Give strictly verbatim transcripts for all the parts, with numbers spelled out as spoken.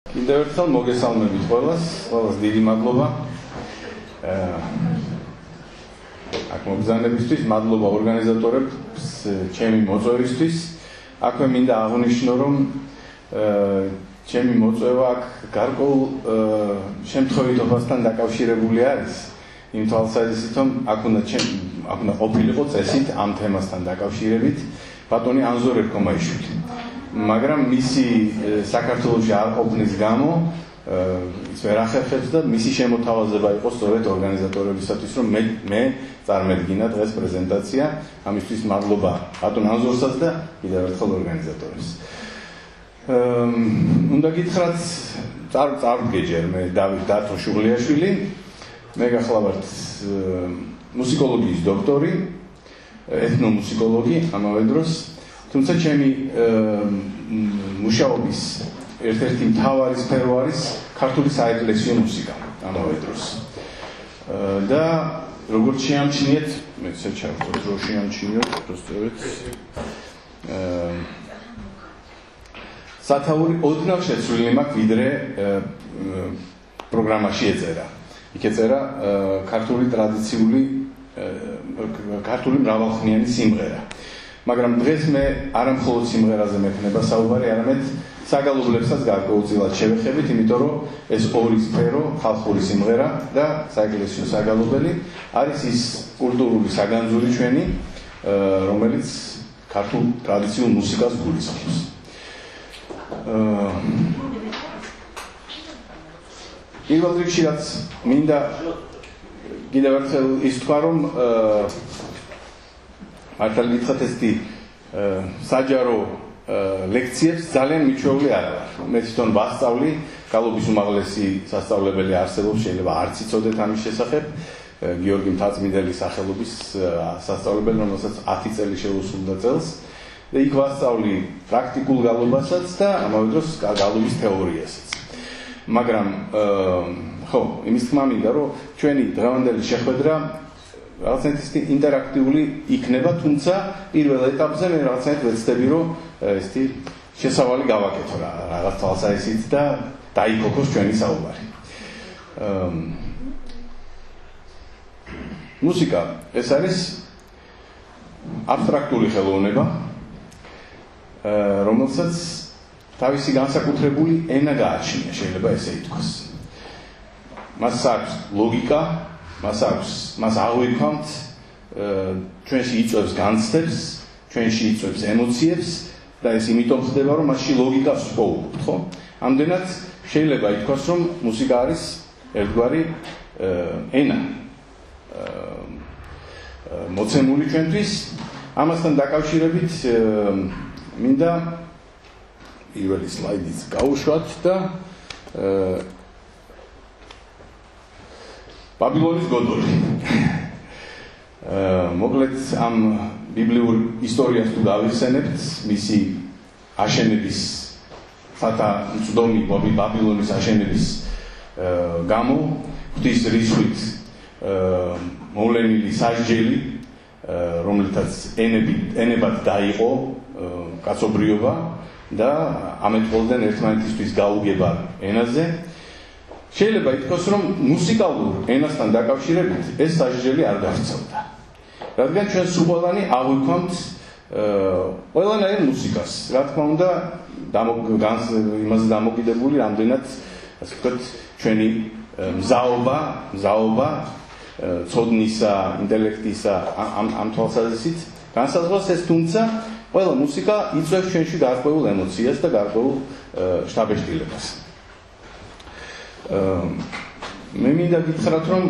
კიდევ ერთხელ მოგესალმებით ყველას, ყველას დიდი მადლობა. აქ მოგზაურობისთვის, მადლობა ორგანიზატორებს, ჩემი მოწვევისთვის. აქვე მინდა აღნიშნო, რომ ჩემი მოწვევა აქ გარკვეულ შემთხვევითობასთან დაკავშირებული არის. იმ თვალსაზრისით, რომ აქ უნდა აქ უნდა ყოფილიყო წესით ამ თემასთან დაკავშირებით ბატონი ანზორ ერქომაიშვილი. მაგრამ მისი საქართველოში არ ყოფნის გამო ის ვერ ახერხებს და მისი შემოთავაზება იყო სწორედ ორგანიზატორებისათვის, რომ მე მე წარმედგინა დღეს პრეზენტაცია. ამისთვის მადლობა ბატონ ანზორსაც და კიდევ ერთხელ ორგანიზატორებს. უნდა გითხრათ, წარვდგეჯერ მე დავით დათო შუღლიაშვილი, მე გახლავართ მუსიკოლოგიის დოქტორი, ეთნომუსიკოლოგი ამავე დროს. თუმცა ჩემი მუშაობის ერთ-ერთი მთავარი სფერო არის ქართული საეკლესიო მუსიკა ამავე დროს. და როგორც შეამჩნიეთ, მე შეჩავთ რომ შეამჩნიოთ სწორედ სათაური ოდნავ შეცვლილი მაქვს, ვიდრე პროგრამაში ეწერა. იქ ეწერა ქართული ტრადიციული ქართული მრავალხმიანი სიმღერა. მაგრამ დღეს მე არა მხოლოდ სიმღერაზე მექნება საუბარი, არამედ საგალობლებსაც გარკვეულწილად შევეხებით, იმიტომ რომ ეს ორი სფერო, ხალხური სიმღერა და საეკლესიო საგალობელი, არის ის კულტურული საგანძური ჩვენი, რომელიც ქართულ ტრადიციულ მუსიკას გულისხმობს. პირველ რიგში რაც მინდა კიდევ ერთხელ ის თქვა, რომ მართალი გითხრათ, ესეთი საჯარო ლექციებს ძალიან მიჩვეული არ ვარ. მე თვითონ ვასწავლი, გალობის უმაღლესი სასწავლებელი არსებობს, შეიძლება არც იცოდეთ ამის შესახებ, გიორგი მთაწმიდელის სახელობის სასწავლებელი, რომელსაც ათი წელი შეუსრულდა წელს და იქ ვასწავლი პრაქტიკულ გალობასაც და ამავე დროს გალობის თეორიასაც. მაგრამ ხო, იმის თქმა მინდა, რომ ჩვენი დღევანდელი შეხვედრა რაღაცნაირად ინტერაქტიული იქნება, თუმცა პირველ ეტაპზე მე რაღაცნაირად ვეცდები, რომ ესეთი შესავალი გავაკეთო რაღაც თვალსაზრისით და დაიფოქოს ჩვენი საუბარი. მუსიკა ეს არის აბსტრაქტული ხელოვნება, რომელსაც თავისი განსაკუთრებული ენა გააჩნია, შეიძლება ესე ითქვას. მას აქვს ლოგიკა, მას აქვს, მას აღვიქვამთ, ჩვენში იწვევს განცდებს, ჩვენში იწვევს ემოციებს და ეს იმიტომ ხდება, რომ მასში ლოგიკას ვსწავლობთ, ხო? ამდენად შეიძლება ითქვას, რომ მუსიკა არის ერთგვარი ენა, მოცემული ჩვენთვის. ამასთან დაკავშირებით მინდა პირველი სლაიდიც გავუშვათ და ბაბილონის გოდოლი. მოკლედ ამ ბიბლიურ ისტორიას თუ გავიხსენებთ, მისი აშენების ფათა მწდომი ბაბილონის აშენების გამო, ღვთის რისხვით მოვლენილი სასჯელი, რომლითაც ენებად დაიყო კაცობრიობა და ამეთხოვდნენ ერთმანეთისთვის გაუგება ენაზე. შეიძლება ითქვას, რომ მუსიკალურ ენასთან დაკავშირებით ეს სასჯელი არ გავრცელდა. რადგან ჩვენ სულ ყველანი აღვიქვამთ ყველანაირ მუსიკას. რა თქმა უნდა, იმაზე დამოკიდებული რამდენად, ასე ვთქვათ, ჩვენი მზაობა, მზაობა ცოდნისა, ინტელექტისა ამ ამ თვალსაზრისით განსაზღვრავს ეს, თუმცა ყველა მუსიკა იწვევს ჩვენში გარკვეულ ემოციას და გარკვეულ შთაბეჭდილებას. მე მინდა გითხრათ, რომ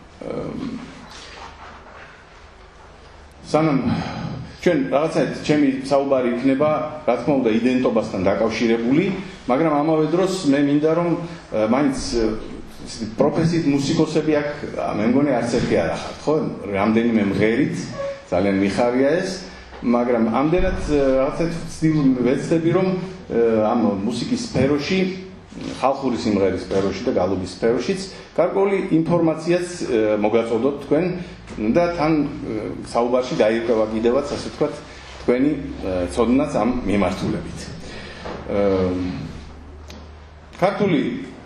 სანამ ჩვენ რაღაცნაირად ჩემი საუბარი იქნება, რა თქმა უნდა, იდენტობასთან დაკავშირებული, მაგრამ ამავე დროს მე მინდა, რომ მაინც პროფესიით მუსიკოსები აქ მე მგონი არც ერთი არ ახართ, ხო? რამდენიმე მღერით, ძალიან მიხარია ეს, მაგრამ ამდენად რაღაცნაირად ვეცდები, რომ ამ მუსიკის სფეროში, ხალხური სიმღერის სფეროში და გალობის სფეროშიც გარკვეული ინფორმაციაც მოგაწოდოთ თქვენ და თან საუბარში დაირკვევა კიდევაც, ასე ვთქვათ, თქვენი ცოდნაც ამ მიმართულებით. ქართული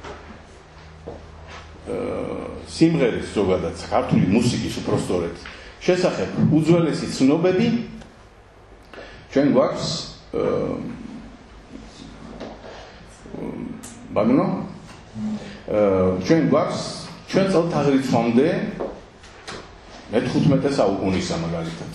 სიმღერის ზოგადად ქართული მუსიკის უпростоრეთ შესახებ უძველესი ცნობები ჩვენ გვაქვს ბაგნო ჩვენ გვაქვს ჩვენ წელთაღრიცხვამდე მეთხუთმეტე საუკუნისა მაგალითად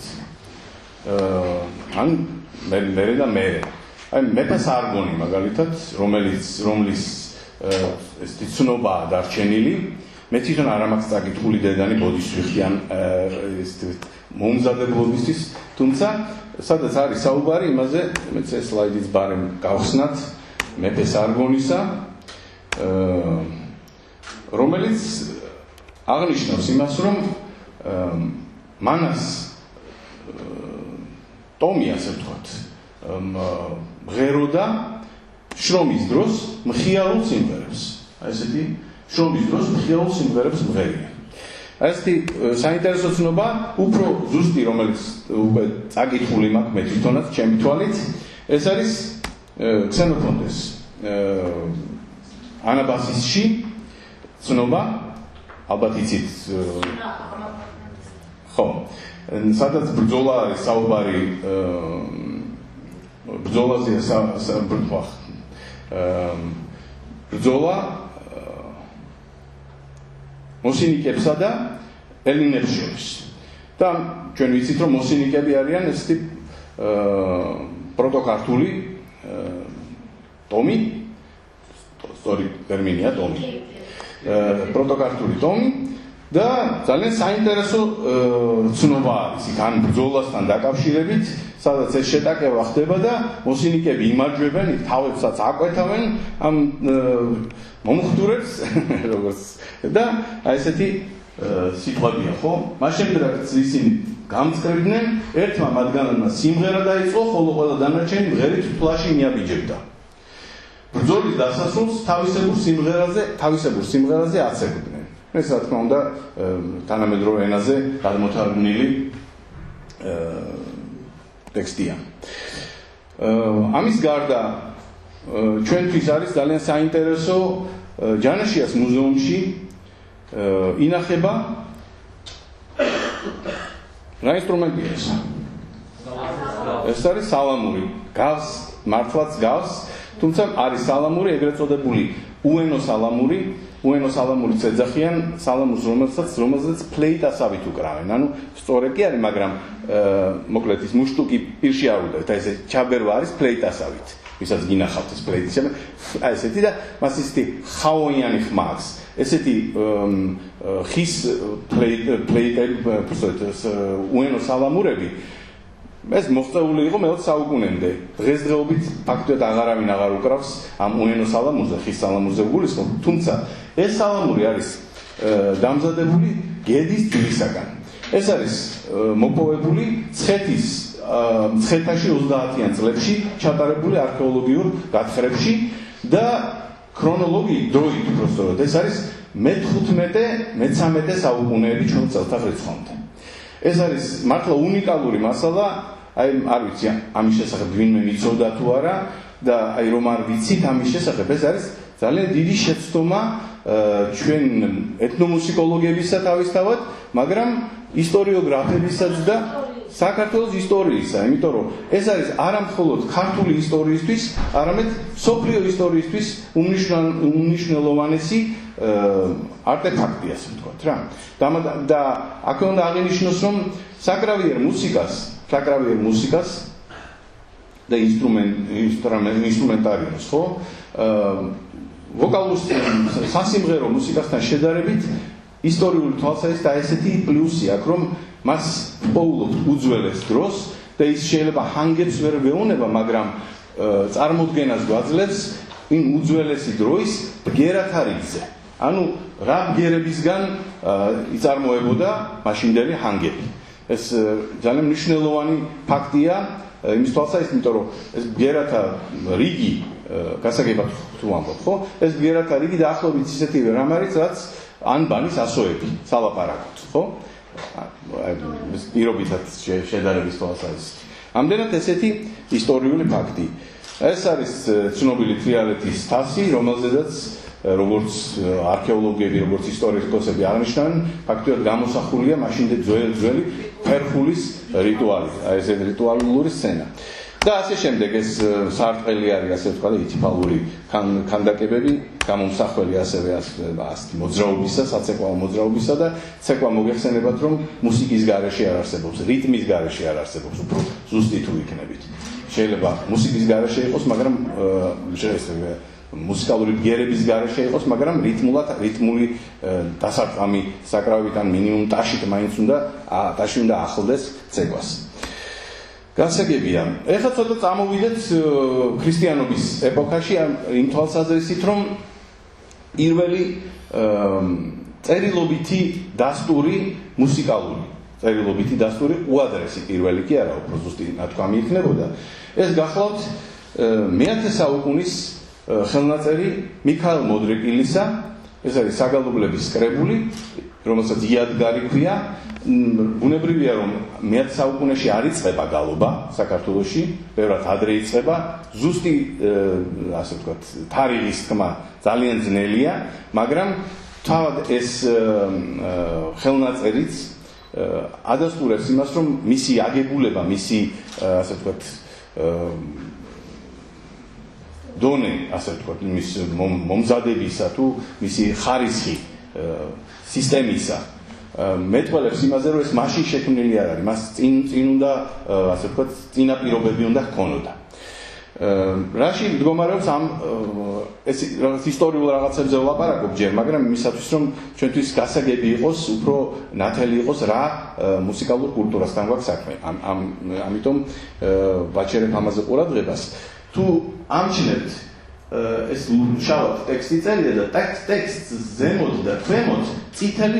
ან მე და მე აი მეფეს არგონი მაგალითად რომელიც რომლის ეს ცნობაა დარჩენილი მე თვითონ არ მაქვს წაკითხული დედანი ბოდიშვილი ან ეს მომზადებლობისთვის თუმცა სადაც არის საუბარი იმაზე მეც ეს სლაიდიც ბარემ გავხსნათ მეფეს არგონისა რომელიც აღნიშნავს იმას რომ მანას ტომი ასე ვთქვათ მღეროდა შრომის დროს მხიარულ სიმღერებს აი ესეთი შრომის დროს მხიარულ სიმღერებს მღერია აი ესეთი საინტერესო ცნობა უფრო ზუსტი რომელიც უკვე წაკითხული მაქვს მე თვითონაც ჩემი თვალით ეს არის ქსენოფონტეს ანაბასისში ცნობა ალბათ იცით ხო სადაც ბრძოლა არის საუბარი ბრძოლაზე საუბრობ ბრძოლა მოსინიკებსა და ელინებს შორის და ჩვენ ვიცით რომ მოსინიკები არიან ესეთი პროტოკართული ტომი სწორი ტერმინია ტომი პროტოკართული ტომი და ძალიან საინტერესო ცნობა არის იქ ან ბრძოლასთან დაკავშირებით სადაც ეს შეტაკება ხდება და მოსინიკები იმარჯვებენ იქ თავებსაც აკვეთავენ ამ მომხდურებს როგორც და აი ესეთი სიტყვებია ხო მას შემდეგ ისინი გამწყრებდნენ ერთმა მათგანმა სიმღერა დაიწყო ხოლო ყველა დანარჩენი მღერით ფლაში მიაბიჯებდა ბრძოლის დასასრულს თავისებურ სიმღერაზე თავისებურ სიმღერაზე აცეკვდნენ ეს რა თქმა უნდა თანამედროვე ენაზე გადმოთარგმნილი ტექსტია ამის გარდა ჩვენთვის არის ძალიან საინტერესო ჯანაშიას მუზეუმში ინახება რა ინსტრუმენტია ეს ეს არის სალამური გავს მართლაც გავს თუმცა არის სალამური ეგრეთ წოდებული უენო სალამური უენო სალამურიც ეძახიან სალამურს რომელსაც რომელსაც ფლეიტასავით უკრავენ ანუ სწორედ კი არის მაგრამ მოკლედ ის მუშტუკი პირში არ უდევთ აი ესე ჩაბერვა არის ფლეიტასავით ვისაც გინახავთ ეს ფლეიტის აი ესეთი და მას ისეთი ხაოიანი ხმა აქვს ესეთი ხის ფლეიტები უენო სალამურები ეს მოხწეული იყო მეოცე საუკუნემდე. დღესდღეობით ფაქტობრივად აღარავინ აღარ უკრავს ამ უენო სალამურზე, ხის სალამურზე გულისხმობ, თუმცა ეს სალამური არის დამზადებული გედის ძვლისაგან. ეს არის მოპოვებული ცხეთის ცხეთაში ოცდაათიან წლებში ჩატარებული არქეოლოგიურ გათხრებში და ქრონოლოგიით დროით უბრალოდ ეს არის მეთხუთმეტე მეცამეტე საუკუნეები ჩვენ წელთაღრიცხვამდე. ეს არის მართლა უნიკალური მასალა, აი არ ვიცი ამის შესახებ ვინმე მიცოდა თუ არა და აი რომ არ ვიცით ამის შესახებ, ეს არის ძალიან დიდი შეცდომა ჩვენ ეთნომუსიკოლოგებისა თავისთავად, მაგრამ ისტორიოგრაფებისაც და საქართველოს ისტორიისა, იმიტომ რომ ეს არის არა მხოლოდ ქართული ისტორიისთვის, არამედ სოფლიო ისტორიისთვის უმნიშვნელოვანესი არტეფაქტი, ასე ვთქვათ რა. და აქვე უნდა აღინიშნოს, რომ საკრავიერ მუსიკას, საკრავიერ მუსიკას და ინსტრუმენტარიუმს, ხო? ვოკალურ სასიმღერო მუსიკასთან შედარებით ისტორიული თვალსაზრისით და ესეთი პლუსი აქვს, რომ მას პოულობთ უძველეს დროს და ის შეიძლება ჰანგებს ვერ ვეუნება, მაგრამ წარმოდგენას გვაძლევს იმ უძველესი დროის ბგერათა რიგზე. ანუ რა ბგერებისგან იწარმოებოდა მაშინდელი ჰანგები. ეს ძალიან მნიშვნელოვანი ფაქტია იმის თვალსაზრისით, იმიტომ რომ ეს ბგერათა რიგი გასაგებად თუ ამბობ, ხო? ეს ბგერათა რიგი დაახლოებით ისეთივე რამ არის, რაც ანბანის ასოები სალაპარაკოთ, ხო? ეს პირობითად შედარების თვალსაზრისით. ამდენად ესეთი ისტორიული ფაქტი. ეს არის ცნობილი თრიალეთის თასი, რომელზედაც როგორც არქეოლოგები, როგორც ისტორიკოსები აღნიშნავენ, ფაქტობრივად გამოსახულია მაშინდე ძველი ძველი ფერხულის რიტუალი, აი ეს რიტუალური სცენა. და ასე შემდეგ ეს სარტყელი არის ასე ვთქვათ, ითიფალური ქანდაკებები, გამომსახველი ასევე ასეთი მოძრაობისა, საცეკვაო მოძრაობისა და ცეკვა მოგეხსენებათ, რომ მუსიკის გარეშე არ არსებობს, რიტმის გარეშე არ არსებობს, უფრო ზუსტი თუ იქნებით. შეიძლება მუსიკის გარეშე იყოს, მაგრამ შეიძლება მუსიკალური ბგერების გარეშე იყოს, მაგრამ რიტმულად, რიტმული დასარტყამი საკრავით ან მინიმუმ ტაშით მაინც უნდა ტაში უნდა ახლდეს ცეკვას. გასაგებია. ეხლა ცოტა წამოვიდეთ ქრისტიანობის ეპოქაში იმ თვალსაზრისით, რომ პირველი წერილობითი დასტური მუსიკალური, წერილობითი დასტური უადრესი პირველი კი არა, უფრო ზუსტი ნათქვამი იქნებოდა. ეს გახლავთ მეათე საუკუნის ხელნაწერი მიქაელ მოდრეკილისა, ეს არის საგალობლების კრებული, რომელსაც იადგარი ქვია. ბუნებრივია, რომ მეათე საუკუნეში არ იწყება გალობა საქართველოში, ბევრად ადრე იწყება, ზუსტი ასე ვთქვათ, თარიღის თქმა ძალიან ძნელია, მაგრამ თავად ეს ხელნაწერიც ადასტურებს იმას, რომ მისი აგებულება, მისი ასე ვთქვათ დონე, ასე ვთქვათ, იმის მომზადებისა თუ მისი ხარისხი სისტემისა მეტყველებს იმაზე, რომ ეს მაშინ შექმნილი არ არის, მას წინ წინ უნდა ასე ვთქვათ, წინაპირობები უნდა ჰქონოდა. რაში მდგომარეობს ამ ეს რაღაც ისტორიულ რაღაცებზე ვლაპარაკობ ჯერ, მაგრამ იმისათვის, რომ ჩვენთვის გასაგები იყოს, უფრო ნათელი იყოს რა მუსიკალურ კულტურასთან გვაქვს საქმე. ამ ამიტომ ვაჩერებ ამაზე ყურადღებას. თუ ამჩნევთ ეს შავად ტექსტი წერია და ტექსტს ზემოთ და ქვემოთ წითელი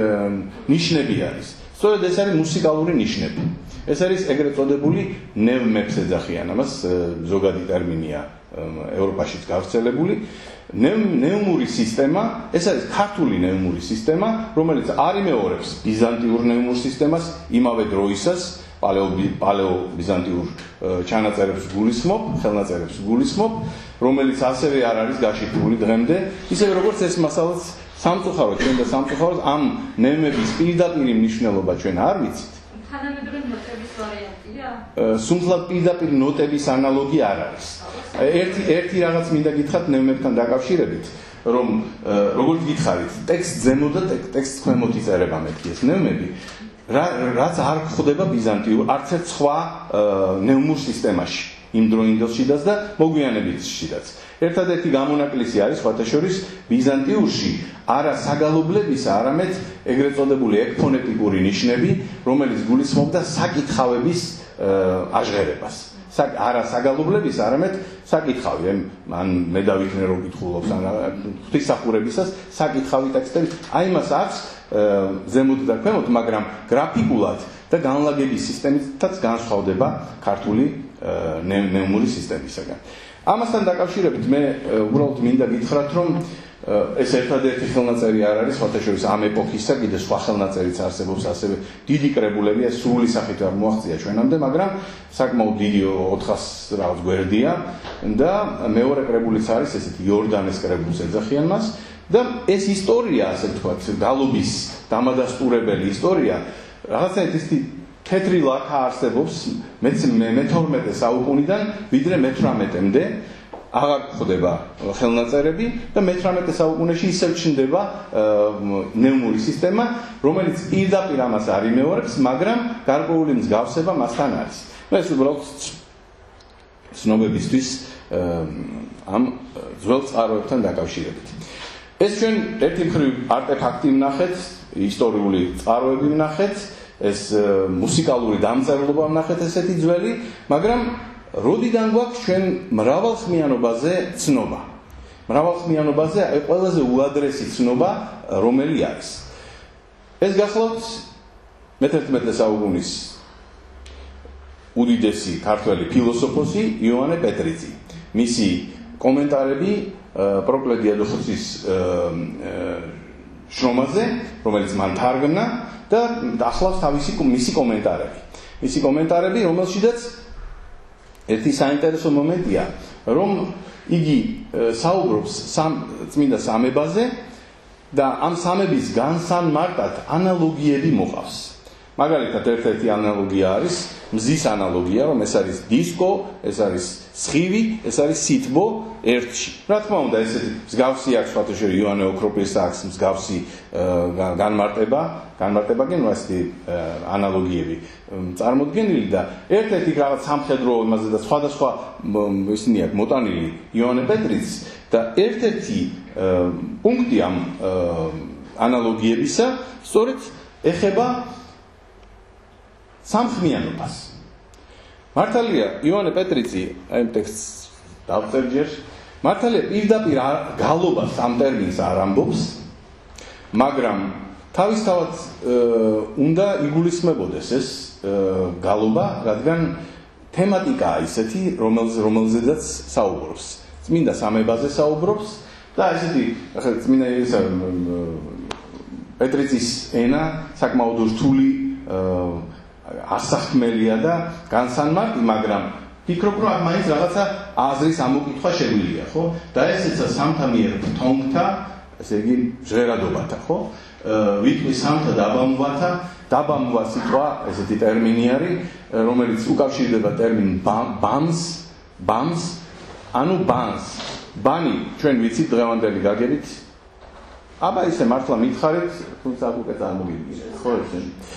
ნიშნები არის. სწორედ ეს არის მუსიკალური ნიშნები. ეს არის ეგრეთ წოდებული ნევმებს ეძახიან, ამას ზოგადი ტერმინია ევროპაშიც გავრცელებული. ნეუმური სისტემა, ეს არის ქართული ნეუმური სისტემა, რომელიც არ იმეორებს ბიზანტიურ ნეუმურ სისტემას იმავე დროისას, პალეო-ბიზანტიურ ჩანაწერებს გულისხმობ, ხელნაწერებს გულისხმობ, რომელიც ასევე არ არის გაშიფრული დღემდე, ისევე როგორც ეს მასალაც სამწუხაროდ, ჩვენ და სამწუხაროდ ამ ნეუმების პირდაპირი მნიშვნელობა ჩვენ არ ვიცით. თანამედროვე ნოტების ვარიანტია? სუმფლად პირდაპირ ნოტების ანალოგი არ არის. ერთი ერთი რაღაც მინდა გითხრათ ნეუმებთან დაკავშირებით, რომ როგორც გითხარით, ტექსტ ზემოთ და ტექსტ ქვემოთ იწერება მეთქი ეს ნეუმები. რაც არ გვხვდება ბიზანტიურ, არც ერთ სხვა ნეუმურ სისტემაში, იმ დროინდელშიდაც და მოგვიანებითშიდაც. ერთადერთი გამონაკლისი არის სხვათა შორის ბიზანტიურში არა საგალობლებისა, არამედ ეგრეთ წოდებული ექფონეტიკური ნიშნები, რომელიც გულისხმობდა საკითხავების აჟღერებას. არა საგალობლების, არამედ საკითხავი, ან მე დავიქნე რომ გითხულობს, ან ღვთისმსახურებისას საკითხავი ტექსტები, აი მას აქვს ზემოთ და ქვემოთ, მაგრამ გრაფიკულად და განლაგების სისტემითაც განსხვავდება ქართული ნეუმური სისტემისაგან. ამასთან დაკავშირებით მე უბრალოდ მინდა გითხრათ, რომ ეს ერთადერთი ხელნაწერი არ არის, სხვათა შორის ამ ეპოქისა, კიდე სხვა ხელნაწერიც არსებობს, ასევე დიდი კრებულებია, სრული სახით არ მოაღწია ჩვენამდე, მაგრამ საკმაოდ დიდი ოთხას რაღაც გვერდია და მეორე კრებულიც არის, ესეთი იორდანეს კრებულს ეძახიან მას. და ეს ისტორია, ასე ვთქვათ, გალობის დამადასტურებელი ისტორია, რაღაცნაირად ისეთი თეთრი ლაქა არსებობს მეთორმეტე საუკუნიდან ვიდრე მეთვრამეტემდე, აღარ გვხვდება ხელნაწერები და მეთვრამეტე საუკუნეში ისევ ჩნდება ნეუმური სისტემა, რომელიც პირდაპირ ამას არ იმეორებს, მაგრამ გარკვეული მსგავსება მასთან არის. ეს უბრალოდ ცნობებისთვის ამ ძველ წყაროებთან დაკავშირებით. ეს ჩვენ ერთი მხრივ არტეფაქტი ვნახეთ, ისტორიული წყაროები ვნახეთ, ეს მუსიკალური დამწერლობა ვნახეთ ესეთი ძველი, მაგრამ როდიდან გვაქვს ჩვენ მრავალხმიანობაზე ცნობა? მრავალხმიანობაზე ყველაზე უადრესი ცნობა რომელი არის? ეს გახლავთ მეთერთმეტე საუკუნის უდიდესი ქართველი ფილოსოფოსი იოანე პეტრიძე. მისი კომენტარები პროკლე დიადოხოსის შრომაზე, რომელიც მან თარგმნა და ახლავს თავისი მისი კომენტარები. მისი კომენტარები, რომელშიდაც ერთი საინტერესო მომენტია, რომ იგი საუბრობს წმინდა სამებაზე და ამ სამების განსამარტად ანალოგიები მოყავს. მაგალითად, ერთ-ერთი ანალოგია არის მზის ანალოგია, რომ ეს არის დისკო, ეს არის სხივი, ეს არის სითბო ერთში. რა თქმა უნდა, ესეთი მსგავსი აქვს ფათოშერი იოანე ოქროპირს აქვს მსგავსი განმარტება, განმარტება კი ნუ ასეთი ანალოგიები წარმოდგენილი და ერთ-ერთი რაღაც სამხედრო იმაზე და სხვადასხვა ისინი აქვს მოტანილი იოანე პეტრიც და ერთ-ერთი პუნქტი ამ ანალოგიებისა სწორედ ეხება სამხმიანობას. მართალია იოანე პეტრიცი აი ტექსტს დავწერ ჯერ. მართალია პირდაპირ გალობას ამ ტერმინს არ ამბობს, მაგრამ თავისთავად უნდა იგულისხმებოდეს ეს გალობა, რადგან თემატიკაა ისეთი, რომელზედაც საუბრობს. წმინდა სამებაზე საუბრობს და ესეთი ახლა წმინდა ეს პეტრიცის ენა საკმაოდ რთული ასახმელია და განსანმარტი, მაგრამ ფიქრობ, რომ აქ მაინც რაღაცა აზრის ამოკითხვა შეგვიძლია, ხო? და ესეცა სამთა მიერ ფთონგთა, ესე იგი ჟღერადობათა, ხო? ვიტყვი სამთა დაბამვათა, დაბამვა სიტყვა, ესეთი ტერმინი არის, რომელიც უკავშირდება ტერმინ ბამს, ბამს, ანუ ბანს. ბანი ჩვენ ვიცით დღევანდელი გაგებით. აბა ისე მართლა მითხარით, თუმცა უკვე წარმოგიდგინეთ, ხო ესე?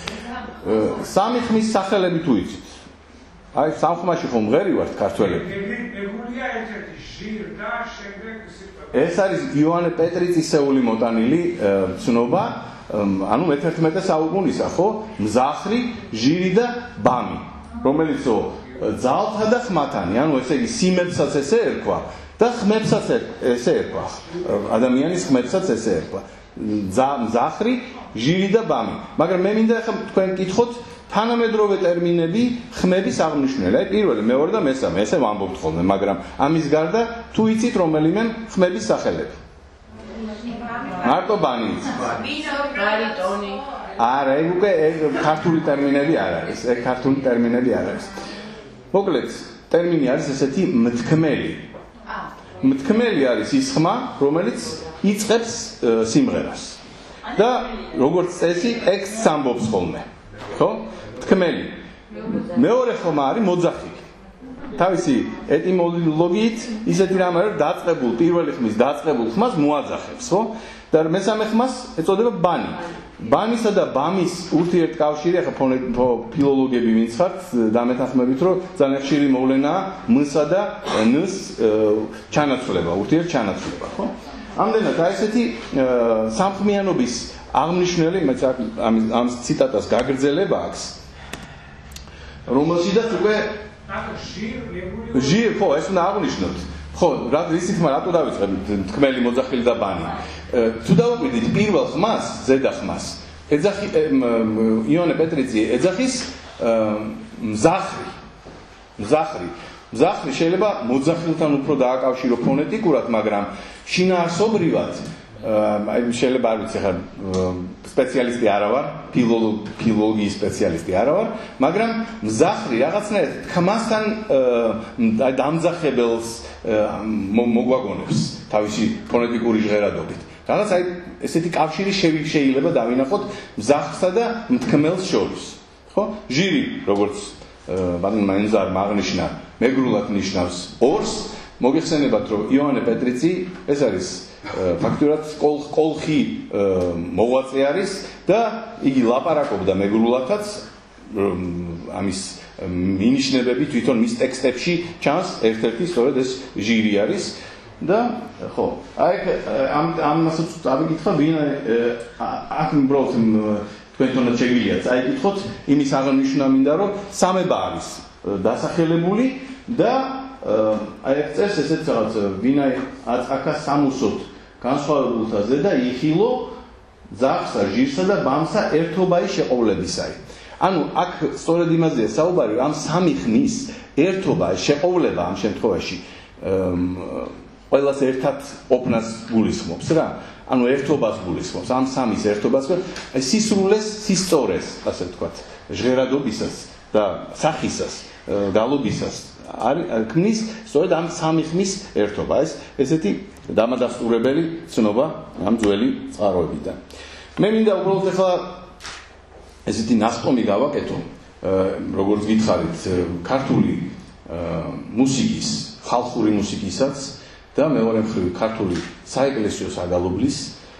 სამი ხმის სახელები თუ იცით. აი სამხმაში ხომ მღერი ვართ ქართველები. ეგულია ერთ-ერთი ჟირ და შემდეგ სიტყვა. ეს არის იოანე პეტრიცისეული მოტანილი ცნობა, ანუ მეთერთმეტე საუკუნისა, ხო? მზახრი, ჟირი და ბამი, რომელიცო ძალთა და ხმათანი, ანუ ესე იგი სიმებსაც ესე ერქვა და ხმებსაც ესე ერქვა. ადამიანის ხმებსაც ესე ერქვა. მზახრი, ჟირი და ბამი. მაგრამ მე მინდა ახლა თქვენ გკითხოთ თანამედროვე ტერმინები ხმების აღმნიშვნელი. აი პირველი, მეორე და მესამე, ესე ვამბობთ ხოლმე, მაგრამ ამის გარდა თუ იცით რომელიმე ხმების სახელები? მარტო ბანი იცით? ბარიტონი. არა, ეგ უკვე ეგ ქართული ტერმინები არ არის, ეგ ქართული ტერმინები არ არის. მოკლედ, ტერმინი არის ესეთი მთქმელი. მთქმელი არის ის ხმა, რომელიც იწყებს სიმღერას. და როგორც წესი, ტექსტს ამბობს ხოლმე. ხო? მთქმელი. მეორე ხმა არის მოძახილი. თავისი ეტიმოლოგიით ისეთი რამე არის დაწყებულ პირველი ხმის დაწყებულ ხმას მოაძახებს, ხო? და მესამე ხმას ეწოდება ბანი. ბანისა და ბამის ურთიერთკავშირი, ახლა ფილოლოგები ვინც ხართ, დამეთანხმებით, რომ ძალიან ხშირი მოვლენაა მ-სა და ნ-ს ჩანაცვლება, ურთიერთჩანაცვლება, ხო? ამდენად აი ესეთი სამხმიანობის აღმნიშვნელი, მე ამ ციტატას გაგრძელება აქვს, რომელშიც უკვე ჟირ, ხო, ეს უნდა აღნიშნოთ. ხო, რა ისიც მაგრამ რატო დავიწყებთ თქმელი მოძახილი და ბანი? თუ დავაკვირდით პირველ ხმას, ზედა ხმას, ეძახი იოანე პეტრიცი ეძახის მზახრი. მზახრი. მზახრი შეიძლება მოძახილთან უფრო დააკავშირო ფონეტიკურად, მაგრამ შინაარსობრივად აი შეიძლება არ ვიცი ხა სპეციალისტი არა ვარ, ფილოლოგიის სპეციალისტი არა ვარ, მაგრამ მზახრი რაღაცნაირად თქმასთან აი დამძახებელს მოგვაგონებს თავისი ფონეტიკური ჟღერადობით. რაღაც აი ესეთი კავშირი შეიძლება დავინახოთ მზახრსა და მთქმელს შორის. ხო? ჟირი, როგორც ბატონმა ენზარმა აღნიშნა, მეგრულად ნიშნავს ორს. მოგეხსენებათ, რომ იოანე პეტრიცი ეს არის ფაქტურად კოლხი მოღვაწე არის და იგი ლაპარაკობდა მეგრულათაც ამის მინიშნებები თვითონ მის ტექსტებში ჩანს, ერთ-ერთი სწორედ ეს ჟირი არის და ხო, აი ამ ამასაც წავიკითხა, ვინ აქ უბრალოდ თქვენთანაც შეგვიძლია წაიკითხოთ იმის აღნიშნა მინდა, რომ სამება არის დასახელებული და აი ეს წერს ესეც რაღაც ვინაი აწაკა სამუსოთ განსხვავებულთა ზედა იხილო ძაღლსა, ჟირსა და ბამსა ერთობაი შეყოვლებისაი. ანუ აქ სწორედ იმაზეა საუბარი, ამ სამი ხმის ერთობა, შეყოვლება ამ შემთხვევაში ყველას ერთად ყოფნას გულისხმობს რა. ანუ ერთობას გულისხმობს, ამ სამის ერთობას, სისრულეს, სისწორეს, ასე ვთქვათ, ჟღერადობისას და სახისას, გალობისას, ქმნის სწორედ ამ სამი ხმის ერთობა. ეს ესეთი დამადასტურებელი ცნობა ამ ძველი წყაროებიდან. მე მინდა უბრალოდ ახლა ესეთი ნახტომი გავაკეთო, როგორც გითხარით, ქართული მუსიკის, ხალხური მუსიკისაც და მეორე მხრივ ქართული საეკლესიო საგალობლის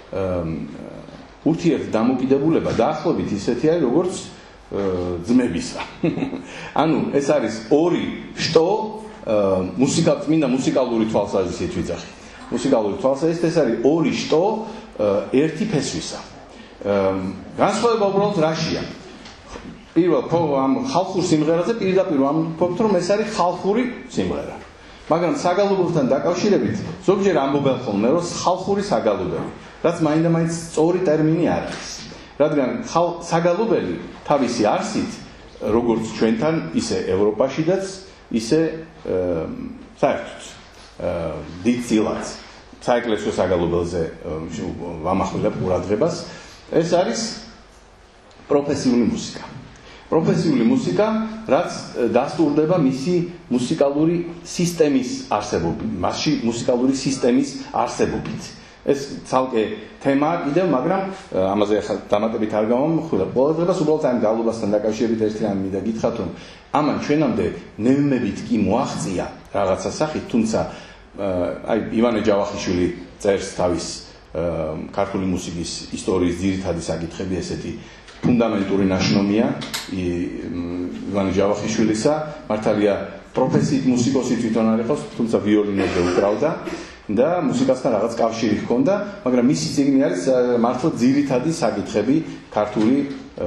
ურთიერთ დამოკიდებულება დაახლოებით ისეთი არის, როგორც ძმებისა. ანუ ეს არის ორი შტო მუსიკა, წმინდა მუსიკალური თვალსაზრისით ვიძახი. მუსიკალური თვალსაზრისით ეს არის ორი შტო ერთი ფესვისა. განსხვავება უბრალოდ რაშია? პირველ ამ ხალხურ სიმღერაზე პირდაპირ ვამბობთ, რომ ეს არის ხალხური სიმღერა. მაგრამ საგალობლებთან დაკავშირებით ზოგჯერ ამბობენ ხოლმე, რომ ხალხური საგალობელი, რაც მაინდა-მაინც სწორი ტერმინი არ არის. რადგან საგალობელი თავისი არსით, როგორც ჩვენთან, ისე ევროპაშიდაც, ისე საერთოდ დიდწილად საეკლესიო საგალობელზე ვამახვილებ ყურადღებას, ეს არის პროფესიული მუსიკა. პროფესიული მუსიკა, რაც დასტურდება მისი მუსიკალური სისტემის არსებობით, მასში მუსიკალური სისტემის არსებობით. ეს ცალკე თემაა კიდევ, მაგრამ ამაზე ახლა დამატებით არ გავამახვილებ ყურადღებას, უბრალოდ ამ გალობასთან დაკავშირებით ერთი რამე მინდა გითხრათ, რომ ამან ჩვენამდე ნევნებით კი მოაღწია რაღაცა სახით, თუმცა აი ივანე ჯავახიშვილი წერს თავის ქართული მუსიკის ისტორიის ძირითადი საკითხები, ესეთი ფუნდამენტური ნაშრომია ივანე ჯავახიშვილისა, მართალია პროფესიით მუსიკოსი თვითონ არ იყოს, თუმცა ვიოლინოზე უკრავდა და მუსიკასთან რაღაც კავშირი ჰქონდა, მაგრამ მისი წიგნი არის მართლა ძირითადი საკითხები ქართული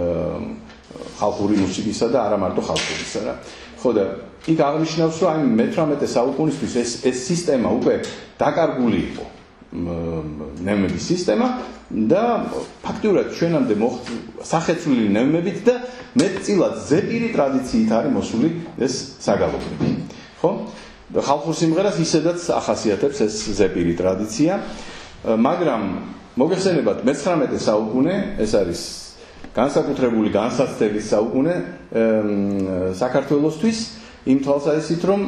ხალხური მუსიკისა და არა მარტო ხალხურისა რა. ხო და იქ აღნიშნავს, რომ აი მეთვრამეტე საუკუნისთვის ეს ეს სისტემა უკვე დაკარგული იყო. ნევნების სისტემა და ფაქტურად ჩვენამდე სახეცვლილი ნევნებით და მეტწილად ზეპირი ტრადიციით არის მოსული ეს საგალობლები. ხო? ხალხურ სიმღერას ისედაც ახასიათებს ეს ზეპირი ტრადიცია, მაგრამ მოგეხსენებათ მეცხრამეტე საუკუნე, ეს არის განსაკუთრებული განსაცდელის საუკუნე საქართველოსთვის, იმ თვალსაზრისით, რომ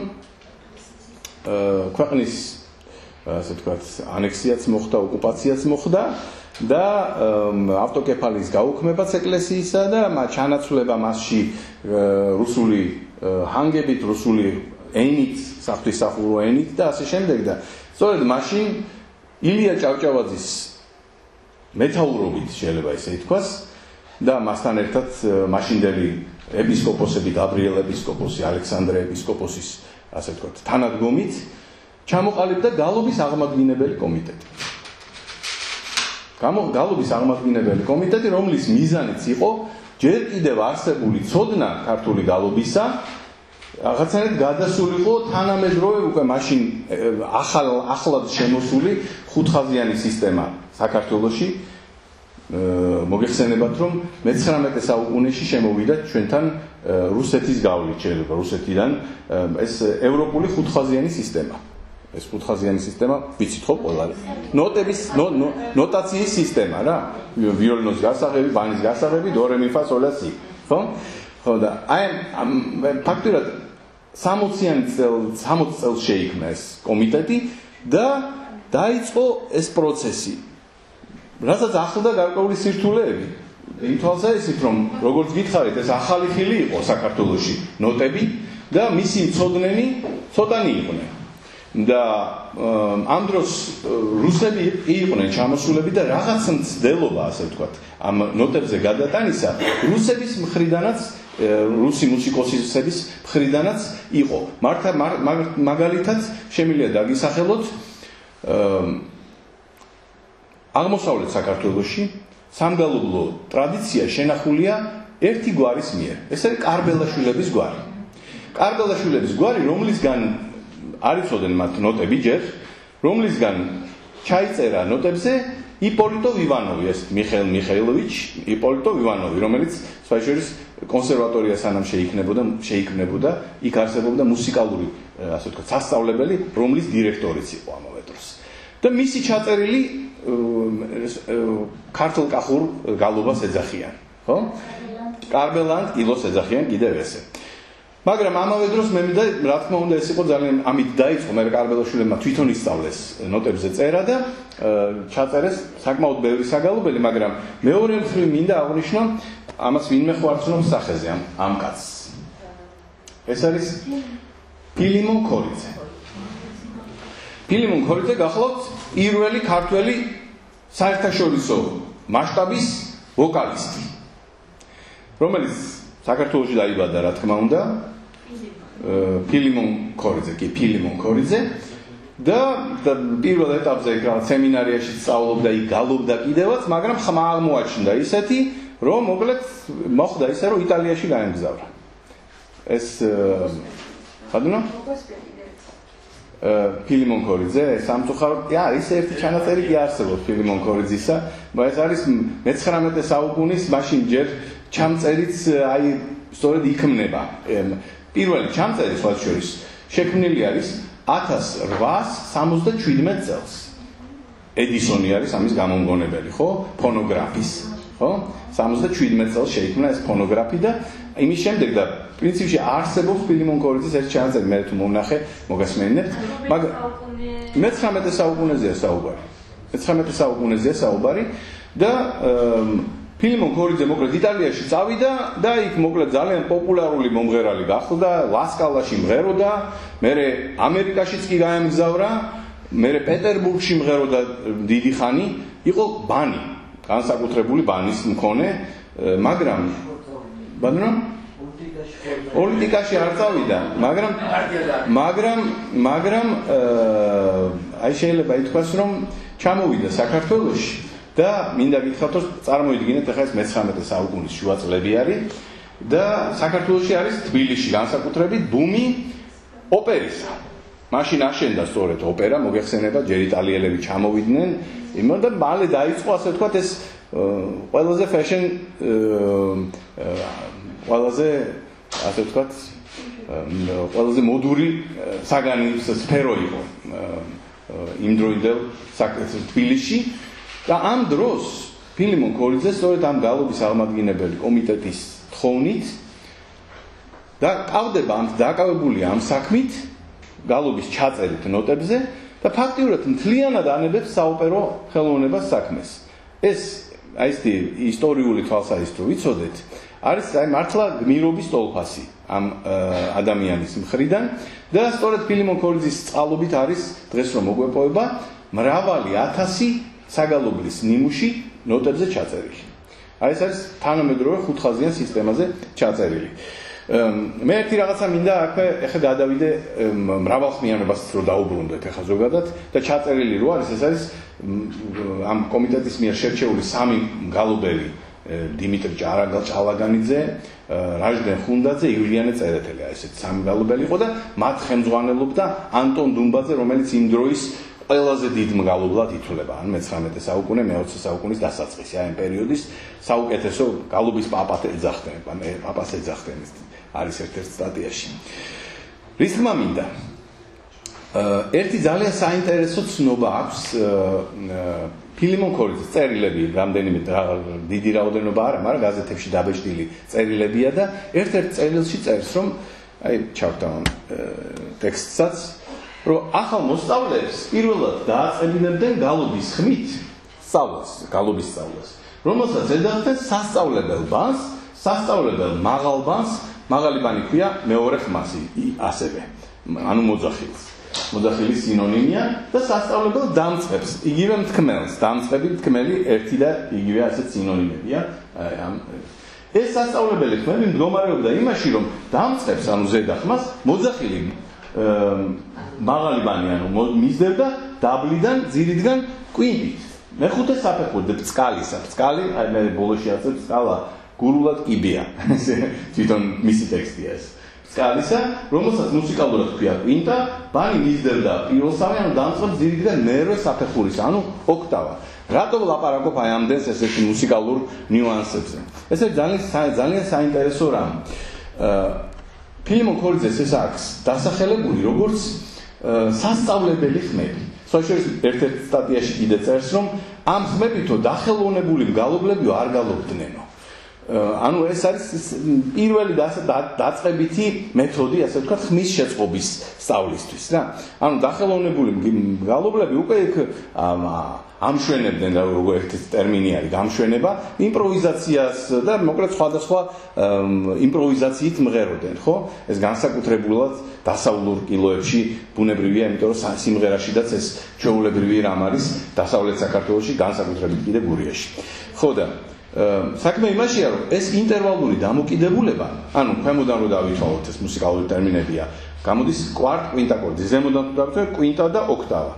ქვეყნის ასე ვთქვათ, ანექსიაც მოხდა, ოკუპაციაც მოხდა და ავტოკეფალის გაუქმებაც ეკლესიისა და ჩანაცვლება მასში რუსული ჰანგებით, რუსული ენით, საღვთისმსახურო ენით და ასე შემდეგ და სწორედ მაშინ ილია ჭავჭავაძის მეთაურობით შეიძლება ისე ითქვას და მასთან ერთად მაშინდელი ეპისკოპოსები, გაბრიელ ეპისკოპოსი, ალექსანდრე ეპისკოპოსის ასე ვთქვათ, თანადგომით ჩამოყალიბდა გალობის აღმადგენელი კომიტეტი. გალობის აღმადგენელი კომიტეტი, რომლის მიზანიც იყო ჯერ კიდევ არსებული ცოდნა ქართული გალობისა, რაღაცნაირად გადასულიყო თანამედროვე უკვე მაშინ ახალ ახლად შემოსული ხუთხაზიანი სისტემა საქართველოში. მოგეხსენებათ, რომ მეცხრამეტე საუკუნეში შემოვიდა ჩვენთან რუსეთის გავლით, შეიძლება რუსეთიდან ეს ევროპული ხუთხაზიანი სისტემა. ეს ხუთხაზიანი სისტემა ვიცით ხო ყველა ნოტების ნოტაციის სისტემა რა, ვიოლინოს გასაღები, ბანის გასაღები, დო რე მი ფა სოლ ლა სი, ხო? ხო და აი ფაქტურად სამოციანი წელს სამოცი წელს შეიქმნა ეს კომიტეტი და დაიწყო ეს პროცესი. რასაც ახლდა გარკვეული სირთულეები. იმ თვალსაზრისით, რომ როგორც გითხარით, ეს ახალი ხილი იყო საქართველოში ნოტები და მისი მცოდნენი ცოტანი იყვნენ. და ამ დროს რუსები იყვნენ ჩამოსულები და რაღაც მცდელობა, ასე ვთქვათ, ამ ნოტებზე გადატანისა რუსების მხრიდანაც, რუსი მუსიკოსების მხრიდანაც იყო. მართა მაგალითად შემიძლია დაგისახელოთ აღმოსავლეთ საქართველოში სამგალობლო ტრადიცია შენახულია ერთი გვარის მიერ. ეს არის კარბელაშვილების გვარი. კარბელაშვილების გვარი, რომლისგან არ იცოდნენ მათ ნოტები ჯერ, რომლისგან ჩაიწერა ნოტებზე იპოლიტო ვივანოვი, ეს მიხეილ მიხეილოვიჩ იპოლიტო ვივანოვი, რომელიც სხვაიშორის კონსერვატორია სანამ შეიქმნებოდა, შეიქმნებოდა, იქ არსებობდა მუსიკალური, ასე ვთქვათ, სასწავლებელი, რომლის დირექტორიც იყო ამავე დროს. და მისი ჩაწერილი ქართულ კახურ გალობას ეძახიან, ხო? კარბელანტ კილოს ეძახიან კიდევ ესე. მაგრამ ამავე დროს მე მინდა რა თქმა უნდა ეს იყო ძალიან ამით დაიწყო მე კარბელაშვილებმა თვითონ ისწავლეს ნოტებზე წერა და ჩაწერეს საკმაოდ ბევრი საგალობელი, მაგრამ მეორე მხრივ მინდა აღვნიშნო ამას ვინმე ხო არ ცნობს სახეზე ამ ამ კაცს. ეს არის ფილიმონ ქორიძე. ფილიმონ ქორიძე გახლავთ პირველი ქართველი საერთაშორისო მასშტაბის ვოკალისტი, რომელიც საქართველოში დაიბადა, რა თქმა უნდა, ფილიმონ ქორიძე, კი ფილიმონ ქორიძე და პირველ ეტაპზე სემინარიაში სწავლობდა, იქ გალობდა კიდევაც, მაგრამ ხმა აღმოაჩნდა ისეთი, რომ მოკლედ მოხდა ისე, რომ იტალიაში გაემგზავრა. ეს ხადნო? ფილიმონ ქორიძე, სამწუხაროდ, არის ერთი ჩანაწერი კი არსებობს ფილიმონ ქორიძისა, ეს არის მეცხრამეტე საუკუნის მაშინ ჯერ ჩამწერიც აი სწორედ იქმნება. პირველი ჩამწერი სხვა შორის შექმნილი არის ათას რვაას სამოცდაჩვიდმეტ წელს. ედისონი არის ამის გამომგონებელი, ხო? ფონოგრაფის, ხო? სამოცდაჩვიდმეტ წელს შეიქმნა ეს ფონოგრაფი და იმის შემდეგ და პრინციპში არსებობს ფილიმონ ქორიძის ეს ჩანაწერი, მე თუ მომნახე, მოგასმენინებთ, მაგრამ მეცხრამეტე საუკუნეზეა საუბარი. მეცხრამეტე საუკუნეზეა საუბარი და ფილიმონ ქორიძე მოკლედ იტალიაში წავიდა და იქ მოკლედ ძალიან პოპულარული მომღერალი გახდა, ლასკალაში მღეროდა, მერე ამერიკაშიც კი გაემგზავრა, მერე პეტერბურგში მღეროდა დიდი ხანი, იყო ბანი, განსაკუთრებული ბანის მქონე, მაგრამ ბანო პოლიტიკაში არ წავიდა, მაგრამ მაგრამ მაგრამ აი შეიძლება ითქვას, რომ ჩამოვიდა საქართველოში და მინდა გითხრათ, რომ წარმოიდგინეთ, ახლა ეს მეცხრამეტე საუკუნის შუა წლები არის და საქართველოში არის თბილისში განსაკუთრებით ბუმი ოპერისა. მაშინ აშენდა სწორედ ოპერა, მოგეხსენება, ჯერ იტალიელები ჩამოვიდნენ, იმან და მალე დაიწყო ასე ვთქვათ ეს ყველაზე fashion ყველაზე ასე ვთქვათ ყველაზე მოდური საგანის სფერო იყო იმ დროინდელ თბილისში. და ამ დროს ფილიმონ ქორიძე სწორედ ამ გალობის აღმადგენელი კომიტეტის თხოვნით და ყავდება ამ დაკავებულია ამ საქმით, გალობის ჩაწერით ნოტებზე და ფაქტიურად მთლიანად ანებებს საოპერო ხელოვნებას საქმეს. ეს აი ეს ისტორიული თვალსაზრისით ვიცოდეთ, არის აი მართლა გმირობის ტოლფასი ამ ადამიანის მხრიდან და სწორედ ფილიმონ ქორიძის წყალობით არის დღეს რომ მოგვეპოვება მრავალი ათასი საგალობლის ნიმუში ნოტებზე ჩაწერილი. აი ეს არის თანამედროვე ხუთხაზიან სისტემაზე ჩაწერილი. მე ერთი რაღაცა მინდა აქვე ეხლა გადავიდე მრავალხმიანობას რო დაუბრუნდეთ ეხლა ზოგადად და ჩაწერილი რო არის ეს არის ამ კომიტეტის მიერ შერჩეული სამი გალობელი დიმიტრი ჭალაგანიძე, რაჟდენ ხუნდაძე, ივლიანე წერეთელი, აი ესეთ სამი გალობელი იყო და მათ ხელმძღვანელობდა ანტონ დუმბაძე, რომელიც იმ დროის ყველაზე დიდ მგალობლად ითვლება, ან მეცხრამეტე საუკუნე, მეოცე საუკუნის დასაწყისი, აი ამ პერიოდის საუკეთესო გალობის პაპად ეძახდნენ, პაპას ეძახდნენ, არის ერთ-ერთ სტატიაში. რის თქმა მინდა, ერთი ძალიან საინტერესო ცნობა აქვს ფილიმონ ქორიძის წერილები, რამდენიმე დიდი რაოდენობა არა, მაგრამ გაზეთებში დაბეჭდილი წერილებია და ერთ-ერთ წერილში წერს, რომ აი ჩავთავ ტექსტსაც რომ ახალ მოსწავლეებს პირველად დააწებინებდნენ გალობის ხმით სწავლას, გალობის სწავლას, რომელსაც ეძახდნენ სასწავლებელ ბანს, სასწავლებელ მაღალ ბანს, მაღალი ბანი ქვია მეორე ხმას ასევე, ანუ მოძახილს. მოძახილის სინონიმია და სასწავლებელ დამწყებს, იგივე მთქმელს, დამწყები მთქმელი ერთი და იგივე ასეთ სინონიმებია. ეს სასწავლებელი ხმები მდგომარეობდა იმაში, რომ დამწყებს, ანუ ზედა ხმას, მოძახილი მაღალი ბანი ანუ მისდევდა დაბლიდან, ძირიდან კვინტით. მეხუთე საფეხურზე ბწყალისა, ბწყალი, აი მე ბოლოში აწევ ბწყალა გურულად კიბეა. თვითონ მისი ტექსტია ეს. ბწყალისა, რომელსაც მუსიკალურად ქვია კვინტა, ბანი მისდევდა პირველსავე, ანუ დამწყებს ძირიდან მერვე საფეხურის, ანუ ოქტავა. რატო ვლაპარაკობ აი ამდენს ესეთი მუსიკალურ ნიუანსებზე? ეს არის ძალიან ძალიან საინტერესო რამ. ფილიმონ ქორიძეს ეს აქვს დასახელებული როგორც სასწავლებელი ხმები. სხვა შორის ერთ-ერთ სტატიაში კიდე წერს, რომ ამ ხმებითო დახელოვნებული მგალობლებიო არ გალობდნენო. ანუ ეს არის პირველი დაწყებითი მეთოდი, ასე ვთქვათ, ხმის შეწყობის სწავლისთვის რა. ანუ დახელოვნებული მგალობლები უკვე იქ ამშვენებდნენ და როგორ ერთი ტერმინი არის გამშვენება, იმპროვიზაციას და მოკლედ სხვადასხვა იმპროვიზაციით მღეროდნენ, ხო? ეს განსაკუთრებულად დასავლურ კილოებში ბუნებრივია, იმიტომ რომ სიმღერაშიდაც ეს ჩვეულებრივი რამ არის დასავლეთ საქართველოში, განსაკუთრებით კიდე გურიაში. ხო და საქმე იმაშია, რომ ეს ინტერვალური დამოკიდებულება, ანუ ქვემოდან რო დავითვალოთ, ეს მუსიკალური ტერმინებია, გამოდის კვარტ, კვინტა, აკორდი, ზემოდან რო დავითვალოთ, კვინტა და ოქტავა.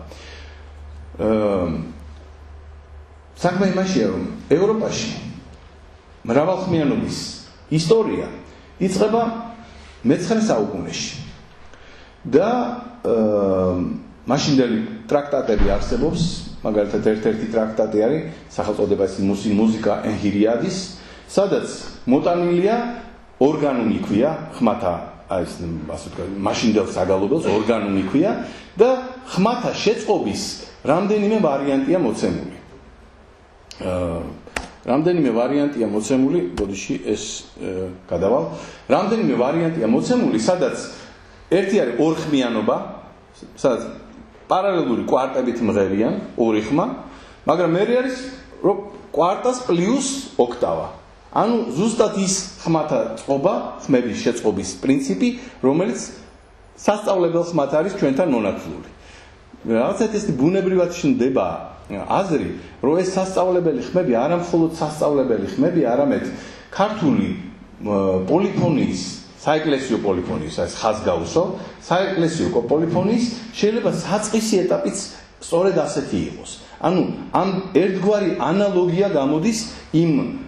საქმე იმაშია, რომ ევროპაში მრავალხმიანობის ისტორია იწყება მეცხრე საუკუნეში. და მაშინდელი ტრაქტატები არსებობს, მაგალითად ერთ-ერთი ტრაქტატი არის სახელწოდება ის მუსიკა ენჰირიადის, სადაც მოტანილია ორგანუმი ქვია, ხმათა აი ეს ასე ვთქვათ, მაშინდელ საგალობელს ორგანუმი ქვია და ხმათა შეწყობის რამდენიმე ვარიანტია მოცემული. აა რამდენიმე ვარიანტია მოცემული, ბოდიში ეს გადავალ. რამდენიმე ვარიანტია მოცემული, სადაც ერთი არის ორხმიანობა, სადაც პარალელური კვარტებით მღერიან, ორი ხმა, მაგრამ მეორე არის რომ კვარტას პლუს ოქტავა. ანუ ზუსტად ის ხმათა წყობა, ხმების შეწყობის პრინციპი, რომელიც სასწავლებელ ხმათ არის ჩვენთან მონათლული. რაღაცა ეს ბუნებრივად შენდება აზრი, რომ ეს სასწავლებელი ხმები არა მხოლოდ სასწავლებელი ხმები, არამედ ქართული პოლიფონიის, საეკლესიო პოლიფონიის, ეს ხაზგაუსო, საეკლესიო პოლიფონიის შეიძლება საწყისი ეტაპიც სწორედ ასეთი იყოს. ანუ ამ ერთგვარი ანალოგია გამოდის იმ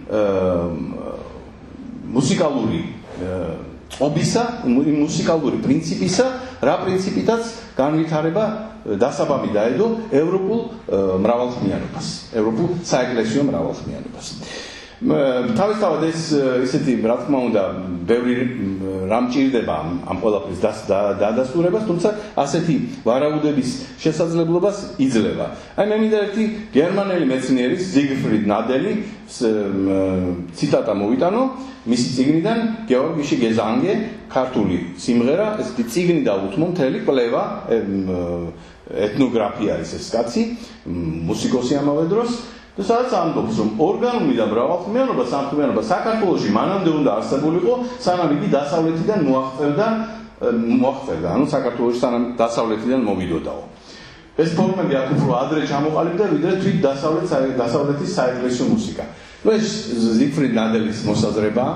მუსიკალური წყობისა, იმ მუსიკალური პრინციპისა, რა პრინციპითაც განვითარება დასაბამი დაედო ევროპულ მრავალხმიანობას, ევროპულ საეკლესიო მრავალხმიანობას. თავისთავად ეს ისეთი, რა თქმა უნდა, ბევრი რამ ჭირდება ამ ყველაფრის დადასტურებას, თუმცა ასეთი ვარაუდების შესაძლებლობას იძლევა. აი მე მინდა ერთი გერმანელი მეცნიერის ზიგფრიდ ნადელი ციტატა მოვიტანო მისი წიგნიდან გეორგი გეზანგე, ქართული სიმღერა, ესეთი წიგნი დაუთმო მთელი კვლევა, ეთნოგრაფია არის ეს კაცი, მუსიკოსი ამავე დროს. და სადაც ამბობს, რომ ორგანუმი და მრავალხმიანობა, სამხმიანობა საქართველოში მანამდე უნდა არსებულიყო, სანამ იგი დასავლეთიდან მოაღწევდა, მოაღწევდა, ანუ საქართველოში სანამ დასავლეთიდან მოვიდოდაო. ეს ფორმები აქ უფრო ადრე ჩამოყალიბდა, ვიდრე თვით დასავლეთ დასავლეთის საეკლესიო მუსიკა. ნუ ეს ზიგფრიდ ნადელის მოსაზრება.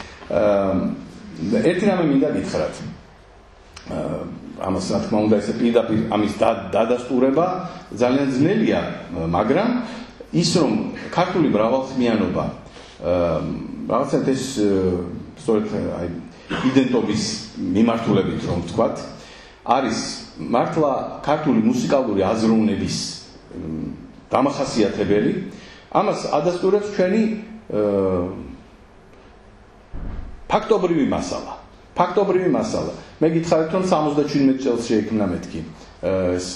ერთი რამე მინდა გითხრათ. ამას რა თქმა უნდა ესე პირდაპირ ამის დადასტურება ძალიან ძნელია, მაგრამ ის რომ ქართული მრავალხმიანობა რაღაცა ეს სწორედ აი იდენტობის მიმართულებით რომ ვთქვათ, არის მართლა ქართული მუსიკალური აზროვნების დამახასიათებელი, ამას ადასტურებს ჩვენი ფაქტობრივი მასალა. ფაქტობრივი მასალა. მე გითხარით რომ სამოცდაჩვიდმეტ წელს შეიქმნა მეთქი ეს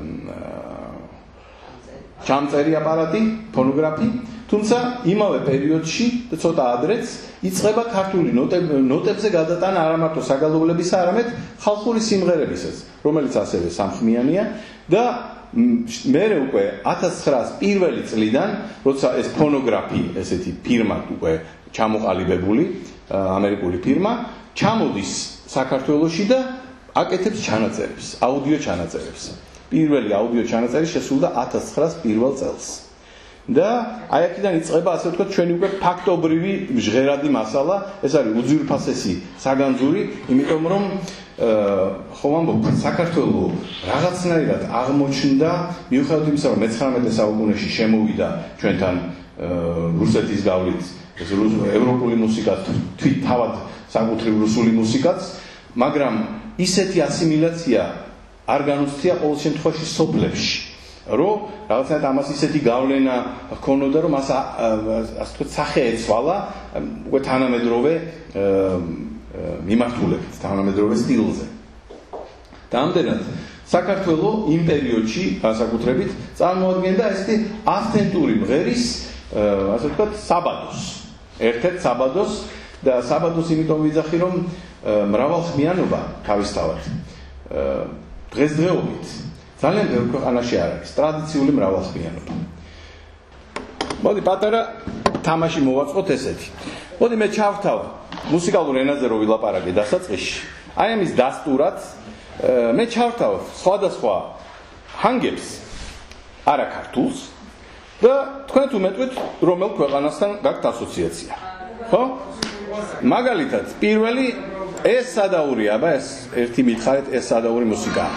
ჩამწერი აპარატი, ფონოგრაფი, თუმცა იმავე პერიოდში და ცოტა ადრეც იწყება ქართული ნოტებზე გადატანა არა მარტო საგალობლებისა, არამედ ხალხური სიმღერებისაც, რომელიც ასევე სამხმიანია და მერე უკვე ათას ცხრაას პირველი წლიდან, როცა ეს ფონოგრაფი, ესეთი ფირმა უკვე ჩამოყალიბებული, ამერიკული ფირმა, ჩამოდის საქართველოში და აკეთებს ჩანაწერებს, აუდიო ჩანაწერებს. პირველი აუდიო ჩანაწერი შესრულდა ათას ცხრაას პირველ წელს. და აი აქედან იწყება, ასე ვთქვათ, ჩვენი უკვე ფაქტობრივი ჟღერადი მასალა, ეს არის უძვირფასესი საგანძური, იმიტომ რომ ხომ ამბობ, საქართველოს რაღაცნაირად აღმოჩნდა, მიუხედავად იმისა, რომ მეცხრამეტე საუკუნეში შემოვიდა ჩვენთან რუსეთის გავლით, ეს ევროპული მუსიკა, თვით თავად საკუთრივ რუსული მუსიკაც, მაგრამ ისეთი ასიმილაცია არ განუცდია ყოველ შემთხვევაში სოფლებში, რომ რაღაცნაირად ამას ისეთი გავლენა ჰქონოდა, რომ მას ასე ვთქვათ სახე ეცვალა უკვე თანამედროვე მიმართულებით, თანამედროვე სტილზე. და ამდენად საქართველოს იმ პერიოდში განსაკუთრებით წარმოადგენდა ესეთი ავთენტური მღერის, ასე ვთქვათ, საბადოს. ერთ-ერთ საბადოს და საბადოს იმიტომ ვიძახი, რომ მრავალხმიანობა თავისთავად დღესდღეობით ძალიან ბევრ ქვეყანაში არ არის ტრადიციული მრავალხმიანობა. მოდი პატარა თამაში მოვაწყოთ ესეთი. მოდი მე ჩავთავ მუსიკალურ ენაზე რო ვილაპარაკე დასაწყისში. აი ამის დასტურად მე ჩავთავ სხვადასხვა ჰანგებს არა ქართულს და თქვენ თუ მეტყვით რომელ ქვეყანასთან გაქვთ ასოციაცია. ხო? მაგალითად, პირველი ეს სადაურია, აბა ეს ერთი მითხარით ეს სადაური მუსიკაა.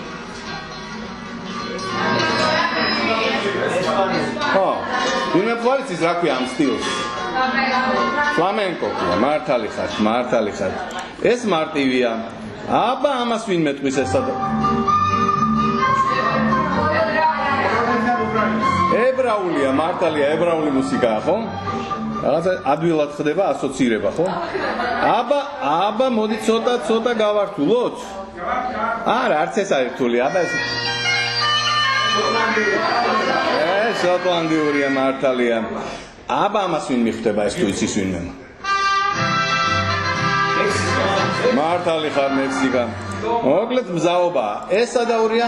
ხო, ვინმე ფლორიცის რა ქვია ამ სტილს? ფლამენკო ქვია, მართალი ხარ, მართალი ხარ. ეს მარტივია. აბა ამას ვინ მეტყვის ეს სადაური? ებრაულია, მართალია, ებრაული მუსიკაა, ხო? რაღაცა ადვილად ხდება ასოცირება, ხო? აბა, აბა, მოდი ცოტა, ცოტა გავართულოთ. არა, არც ეს არის რთული, აბა ეს. ეს შოტლანდიურია, მართალია. აბა ამას ვინ მიხვდება ეს თუ იცის ვინმე? მართალი ხარ, მექსიკა. მოკლედ მზაობა. ეს სადაურია?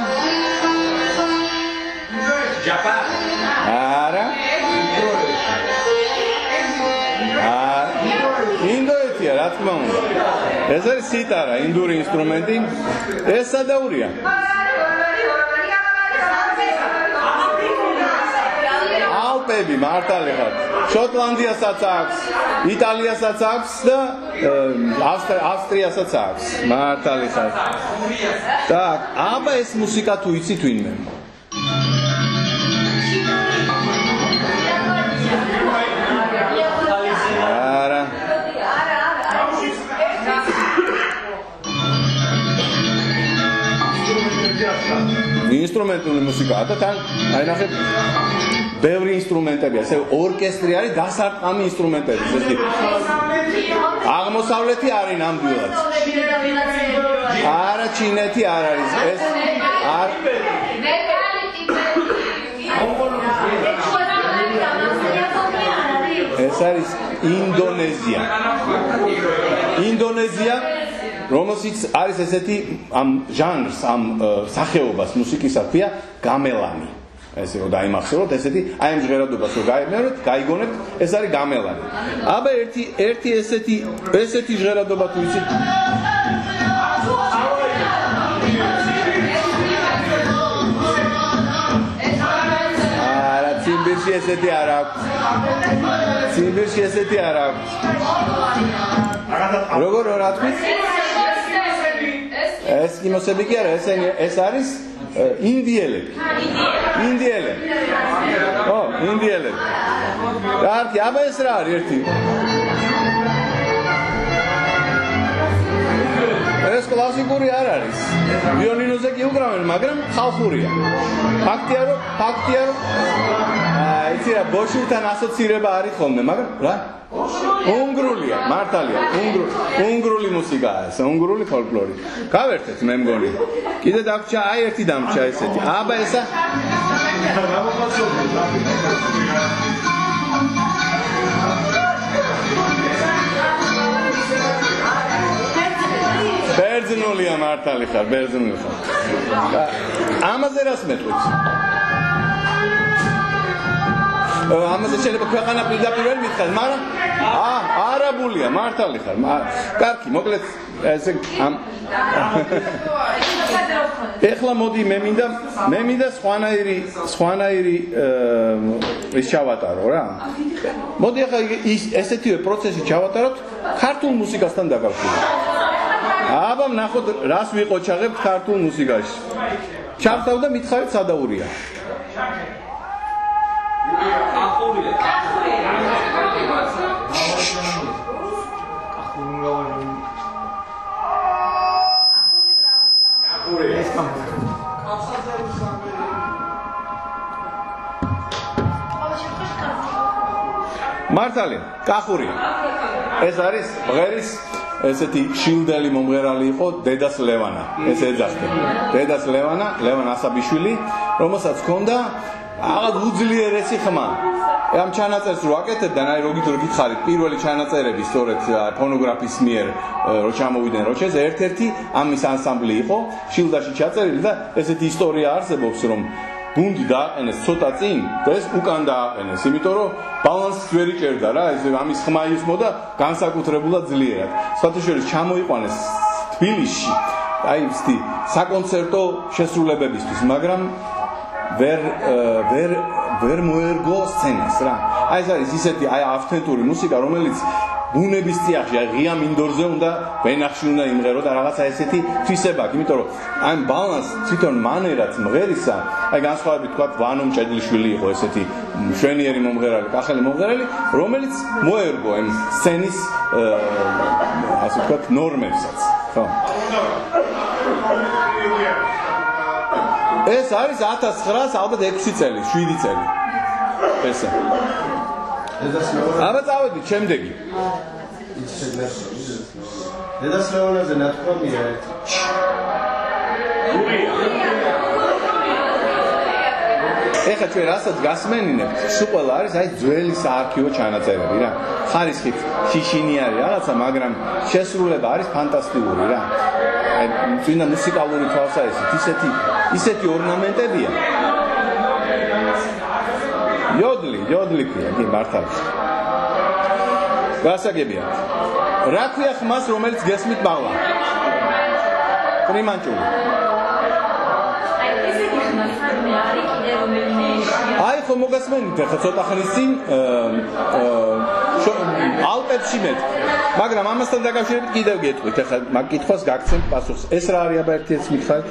ჯაპანი. არა. არა. ინდოეთია, რა თქმა უნდა. ეს არის სიტარა, ინდური ინსტრუმენტი. ეს სადაურია? ალპები, მართალი ხარ. შოტლანდიასაც აქვს, იტალიასაც აქვს და ავსტრიასაც აქვს. მართალი ხარ. так, აბა ეს მუსიკა თუ იცით ვინმე? არა. ინსტრუმენტული მუსიკაა და თან აი ნახეთ ბევრი ინსტრუმენტებია, ესე ორკესტრი არის დასარტყამი ინსტრუმენტები, ზუსტი. აღმოსავლეთი არის ნამდვილად. არა, ჩინეთი არ არის. ეს არ ეს არის ინდონეზია. ინდონეზია, რომელშიც არის ესეთი ამ ჟანრს, ამ სახეობას მუსიკისა ქვია გამელანი. ესე რომ დაიმახსოვროთ, ესეთი აი ამ ჟღერადობას რომ გაიმეორეთ, გაიგონებთ, ეს არის გამელანი. აბა ერთი ერთი ესეთი ესეთი ჟღერადობა თუ იცით? არა, ციმბირში ესეთი არ აქვს. ციმბირში ესეთი არ აქვს. როგორ რა თქვით? ესკიმოსები კი არა, ეს ეს არის ინდიელები. ინდიელები. ო, ინდიელები. კარგი, აბა ეს რა არის ერთი? ეს კლასიკური არ არის. ვიოლინოზე კი უკრავენ, მაგრამ ხალხურია. ფაქტია რომ, ფაქტია რომ აი, იცი რა, ბოშურთან ასოცირება არის ხოლმე, მაგრამ რა? უნგრულია, მართალია, უნგრული, უნგრული მუსიკაა ეს, უნგრული ფოლკლორი. გავერთეთ მე მგონი. კიდე დაგჭა, აი ერთი დამჭა ესეთი. აბა ესა ბერძნულია, მართალი ხარ, ბერძნული ხარ. ამაზე რას მეტყვით? ამაზე შეიძლება ქვეყანა პირდაპირ ვერ მითხარ, მაგრამ აა არაბულია, მართალი ხარ. კარგი, მოკლედ ესე ამ ეხლა მოდი მე მინდა მე მინდა სხვანაირი სხვანაირი ის ჩავატარო რა. მოდი ახლა ის ესეთივე პროცესი ჩავატაროთ ქართულ მუსიკასთან დაკავშირებით. აბა ნახოთ რას ვიყოჩაღებთ ქართულ მუსიკაში. ჩავთავ და მითხარით სადაურია. კახურია. მართალია, კახურია. ეს არის ბღერის ესეთი შილდელი მომღერალი იყო დედას ლევანა. ეს ეძახდა. დედას ლევანა, ლევან ასაბიშვილი, რომელსაც ჰქონდა აღად უძლიერესი ხმა. ამ ჩანაწერს რო აკეთებდნენ, აი როგით რო გითხარით, პირველი ჩანაწერები სწორედ ფონოგრაფის მიერ რო ჩამოვიდნენ როჩეს, ერთ-ერთი ამის ანსამბლი იყო, შილდაში ჩაწერილი და ესეთი ისტორია არსებობს, რომ გუნდი დააყენეს ცოტა წინ და ეს უკან დააყენეს, იმიტომ რომ ბალანსს ვერ იჭერდა რა, ეს ამის ხმა ისმოდა განსაკუთრებულად ძლიერად. სხვათა შორის ჩამოიყვანეს თბილისში, აი ვსთი საკონცერტო შესრულებებისთვის, მაგრამ ვერ ვერ ვერ მოერგო სცენას რა. აი ეს არის ისეთი აი ავთენტური მუსიკა, რომელიც ბუნების წიაღში, აი ღია მინდორზე უნდა ვენახში უნდა იმღერო და რაღაცა ესეთი თვისება აქვს, იმიტომ რომ აი ბალანს თვითონ მანერაც მღერისა, აი განსხვავებით თქვა ვანო მჭედლიშვილი იყო ესეთი მშვენიერი მომღერალი, კახელი მომღერალი, რომელიც მოერგო ამ სცენის ასე ვთქვათ ნორმებსაც, ხო? ეს არის ათას ცხრაას ალბათ ექვსი წელი, შვიდი წელი. ესე. აბა წავედით შემდეგი. დედასლავონაზე ნათქვამია ერთი. ეხლა ჩვენ რასაც გასმენინებთ, სულ ყველა არის აი ძველი საარქივო ჩანაწერები რა. ხარისხით შიშინი არის რაღაცა, მაგრამ შესრულება არის ფანტასტიკური რა. აი წინა მუსიკალური თვალსაზრისით ისეთი ისეთი ორნამენტებია. იოდლი, იოდლი ქვია, კი მართალია. გასაგებია. რა ქვია ხმას, რომელიც გესმით მაღლა? კრიმანჭული. აი ხო მოგასმენით ახლა ცოტა ხნის წინ ალპებში მეტ. მაგრამ ამასთან დაკავშირებით კიდევ გეტყვით, ახლა მაგ კითხვას გაგცემთ პასუხს. ეს რა არის აბა ერთი ეს მითხარით?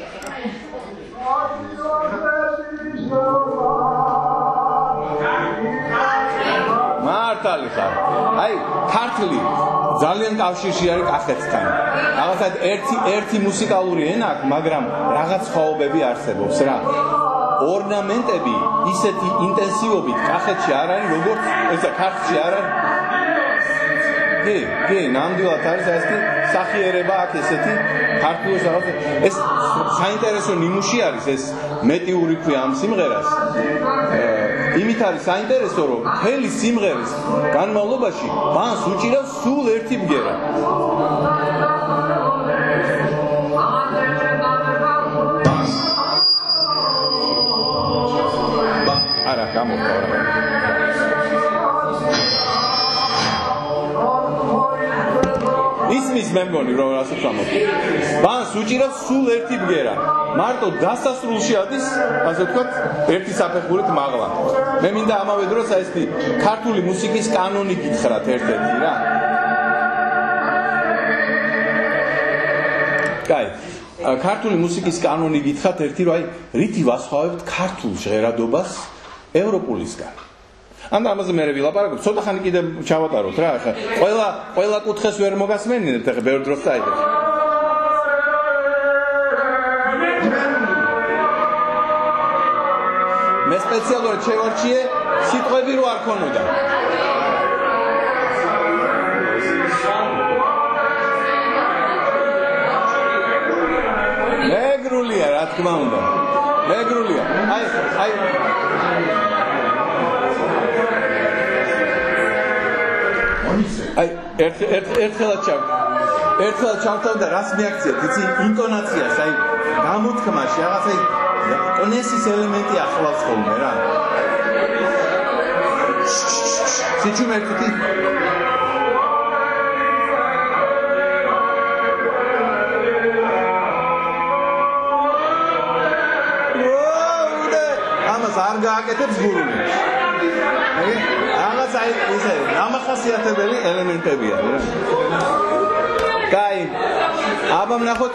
მართალი ხარ. აი ქართული ძალიან კავშირში არის კახეთთან. რაღაცა ერთი ერთი მუსიკალური ენა აქვს, მაგრამ რაღაც ხვაობები არსებობს რა. ორნამენტები ისეთი ინტენსივობით კახეთში არ არის, როგორც ესა ქართლში არ არის. კი, კი, ნამდვილად არის ესეთი სახიერება აქ ესეთი ქართულში რაღაც ეს საინტერესო ნიმუში არის ეს მეტიური ქვია ამ სიმღერას. იმით არის საინტერესო, რომ მთელი სიმღერის განმავლობაში ბანს უჭირავს სულ ერთი ბგერა. არა, გამოვიდა რა. ისმის მე მგონი რომ რასაც ამბობ. ბანს უჭირავს სულ ერთი ბგერა. მარტო დასასრულში ადის, ასე ვთქვათ, ერთი საფეხურით მაღლა. მე მინდა ამავე დროს აი ესეთი ქართული მუსიკის კანონი გითხრათ ერთ-ერთი რა. კაი. ქართული მუსიკის კანონი გითხრათ ერთი რომ აი რითი ვასხვავებთ ქართულ ჟღერადობას ევროპულისგან. ან ამაზე მე ვილაპარაკობ, ცოტა ხანი კიდე ჩავატაროთ რა, ახლა ყველა ყველა კუთხეს ვერ მოგასმენინებთ, ახლა ბევრ დროს წაიგეთ. მე სპეციალურად შევარჩიე სიტყვები რო არ ქონოდა. მეგრულია, რა თქმა უნდა. მეგრულია. აი, აი აი ერთ ერთ ერთხელაც ჩავ ერთხელაც ჩავთავ და რას მეაქციათ, იცი ინტონაციას, აი გამოთქმაში რაღაცა კონესის ელემენტი ახლავს ხოლმე რა. სიჩუმერთი ამას არ გააკეთებს გურული. აი რაღაც აი ესე დამახასიათებელი ელემენტებია რა. კაი. აბა ნახოთ.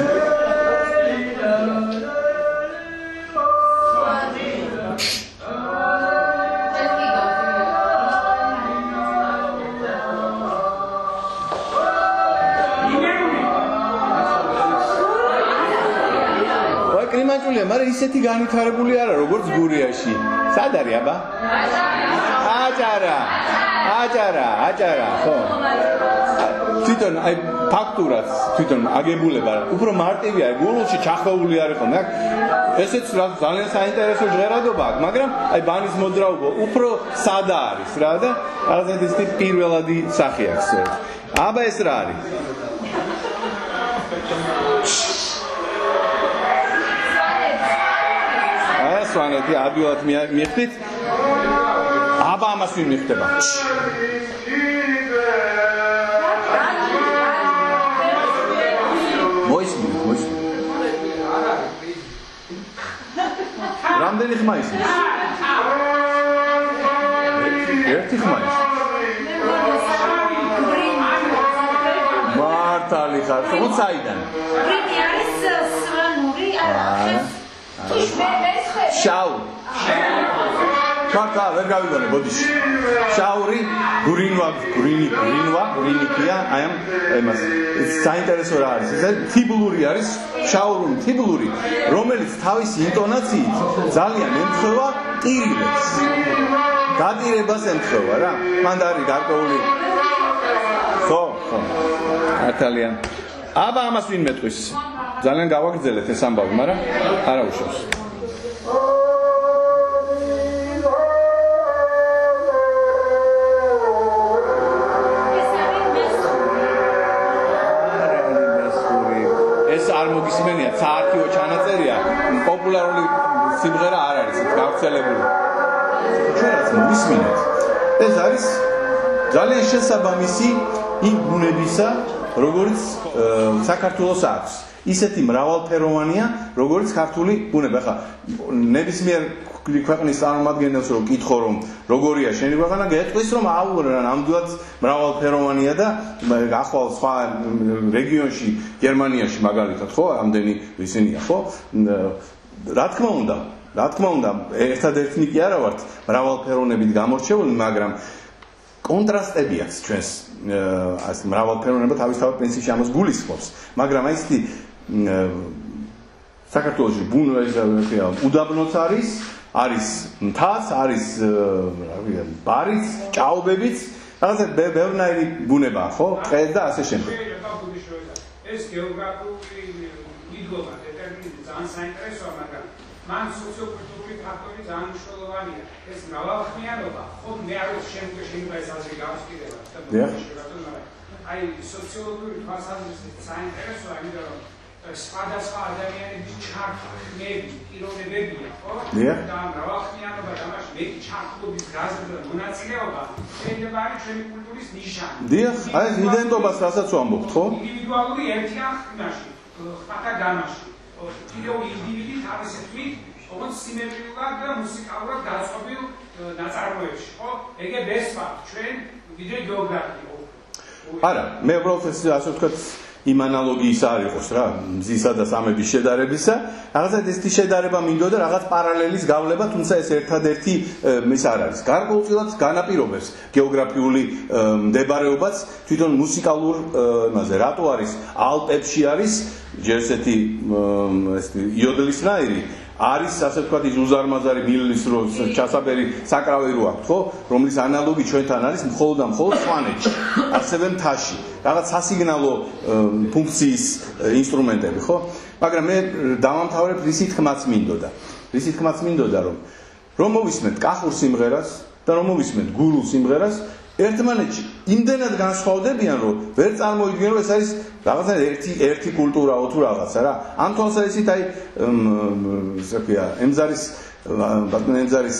ვაი კრიმანჭულია, მაგრამ ისეთი განვითარებული არა როგორც გურიაში. სად არის აბა? აჭარა. აჭარა, აჭარა, ხო. თვითონ აი ფაქტურაც, თვითონ აგებულება უფრო მარტივია, გულში ჩახვეული არის ხოლმე. ესეც ძალიან საინტერესო ჟღერადობაა, მაგრამ აი ბანის მოძრაობა უფრო სადა არის რა და რაღაცა ის პირველადი სახე აქვს. აბა ეს რა არის? აი სვანეთი ადვილად მიხდით. აბა ამას ვინ მიხდება? მოისმინე, მოისმინე. რამდენი ხმა ისმის? ერთი ხმა ის. მართალი ხარ, ხო საიდან? ბრინი არის სვანური, არა. შაური. მართლა ვერ გავიგონე, ბოდიში. შაური, გურინვა, გურინი, გურინვა, გურინიკია, აი ამ ემას. საინტერესო რა არის? ეს თიბლური არის, შაურული თიბლური, რომელიც თავისი ინტონაციით ძალიან ემთხვევა ტირილებს. დადირებას ემთხვევა რა. მანდ არის გარკვეული. ხო, ხო. ართალიან. აბა ამას ვინ მეტყვის? ძალიან გავაგრძელეთ ეს ამბავი, მაგრამ არა უშავს. არ მოგისმენია, საარქივო ჩანაწერია, პოპულარული სიმღერა არ არის, გავრცელებული. ჩვენაც მოვისმინეთ. ეს არის ძალიან შესაბამისი იმ ბუნებისა, როგორც საქართველოს აქვს. ისეთი მრავალფეროვანია, როგორც ქართული ბუნება. ხა ნებისმიერ ქვეყნის წარმომადგენელს რო კითხო რომ როგორია შენი ქვეყანა, გეტყვის რომ აუ ნამდვილად მრავალფეროვანია და ახვალ სხვა რეგიონში, გერმანიაში მაგალითად, ხო, ამდენი ისინია, ხო? რა თქმა უნდა, რა თქმა უნდა, ერთადერთნი კი არა ვართ მრავალფეროვნებით გამორჩეული, მაგრამ კონტრასტებიაც ჩვენს ასე მრავალფეროვნება თავისთავად პრინციპში ამას გულისხმობს, მაგრამ აი ესეთი საქართველოში ბუნება უდაბნოც არის, არის მთაც, არის რა ვიცი, ბარიც, ჭაობებიც, რაღაცა ბევრნაირი ბუნებაა, ხო? ტყე და ასე შემდეგ. ეს გეოგრაფიული მიდგომა დეტერმინიზმი ძალიან საინტერესოა, მაგრამ მან სოციოკულტურული ფაქტორი ძალიან მნიშვნელოვანია. ეს მრავალხმიანობა, ხო, მე არ ვიცი შემდგომ შეიძლება ეს აზრი გავსკიდება და მოგვიშვება. აი სოციოლოგიური თვალსაზრისით საინტერესოა, იმიტომ რომ სხვადასხვა ადამიანების ჩართვები, პიროვნებებია, ხო? და მრავალხმიანობა და მაშინ მეტი ჩართულობის გაზრდა და მონაწილეობა შეიძლება არის ჩვენი კულტურის ნიშანი. დიახ, აი ეს იდენტობას რასაც ვამბობთ, ხო? ინდივიდუალური ერთიან ხმაში, ხმათა გამაში. კიდევ ინდივიდი თავისი თვით, როგორც სიმეტრიულად და მუსიკალურად დაწყობილ ნაწარმოებში, ხო? ეგე ბესვა ჩვენ ვიდრე გეოგრაფია. არა, მე უბრალოდ ეს ასე ვთქვათ იმ ანალოგიის არ იყოს რა, მზისა და სამების შედარებისა, რაღაცა ესეთი შედარება მინდოდა, რაღაც პარალელის გავლება, თუმცა ეს ერთადერთი ის არ არის. გარკვეულწილად განაპირობებს გეოგრაფიული მდებარეობაც თვითონ მუსიკალურ იმაზე, რატო არის ალპებში არის ჯერ ესეთი ესეთი იოდლისნაირი არის ასე ვთქვათ ის უზარმაზარი მილის რო ჩასაბერი საკრავი რო აქვს, ხო? რომლის ანალოგი ჩვენთან არის მხოლოდ და მხოლოდ სვანეთში, ასევე მთაში. რაღაც სასიგნალო ფუნქციის ინსტრუმენტები, ხო? მაგრამ მე დავამთავრებ რისი თქმაც მინდოდა. რისი თქმაც მინდოდა რომ რომ მოვისმენთ კახურ სიმღერას და რომ მოვისმენთ გურულ სიმღერას, ერთმანეთში იმდენად განსხვავდებიან, რომ ვერ წარმოიდგენ, რომ ეს არის რაღაცა ერთი ერთი კულტურაო თუ რაღაცა რა. ამ თვალსაზრისით აი ისე ქვია, ემზარის ბატონ ემზარის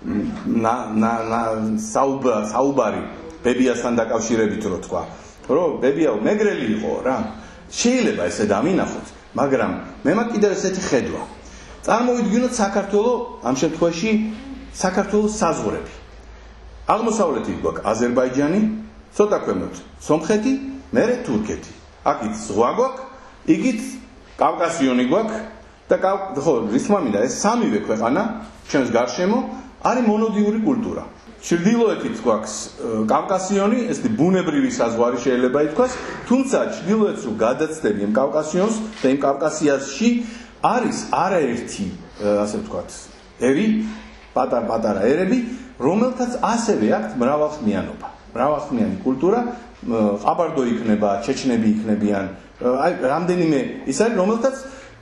საუბარი ბებიასთან დაკავშირებით რო თქვა, რომ ბებიაო მეგრელი იყო რა. შეიძლება ესე დამინახოთ, მაგრამ მე მაქვს კიდევ ესეთი ხედვა. წარმოვიდგინოთ საქართველოს ამ შემთხვევაში საქართველოს საზღვრები. აღმოსავლეთით გვაქვს აზერბაიჯანი, ცოტა ქვემოთ სომხეთი, მერე თურქეთი. აქეთ ზღვა გვაქვს, იგით კავკასიონი გვაქვს და ხო, რის თქმა მინდა, ეს სამივე ქვეყანა ჩვენს გარშემო არის მონოდიური კულტურა. ჩრდილოეთით გვაქვს კავკასიონი, ესეთი ბუნებრივი საზღვარი შეიძლება ითქვას, თუმცა ჩრდილოეთს რო გადაცდები იმ კავკასიონს და იმ კავკასიაში არის არაერთი, ასე ვთქვათ, ერი, პატარ-პატარა ერები, რომელთაც ასევე აქვთ მრავალხმიანობა. მრავალხმიანი კულტურა, ყაბარდო იქნება, ჩეჩნები იქნებიან, აი რამდენიმე ის არის, რომელთაც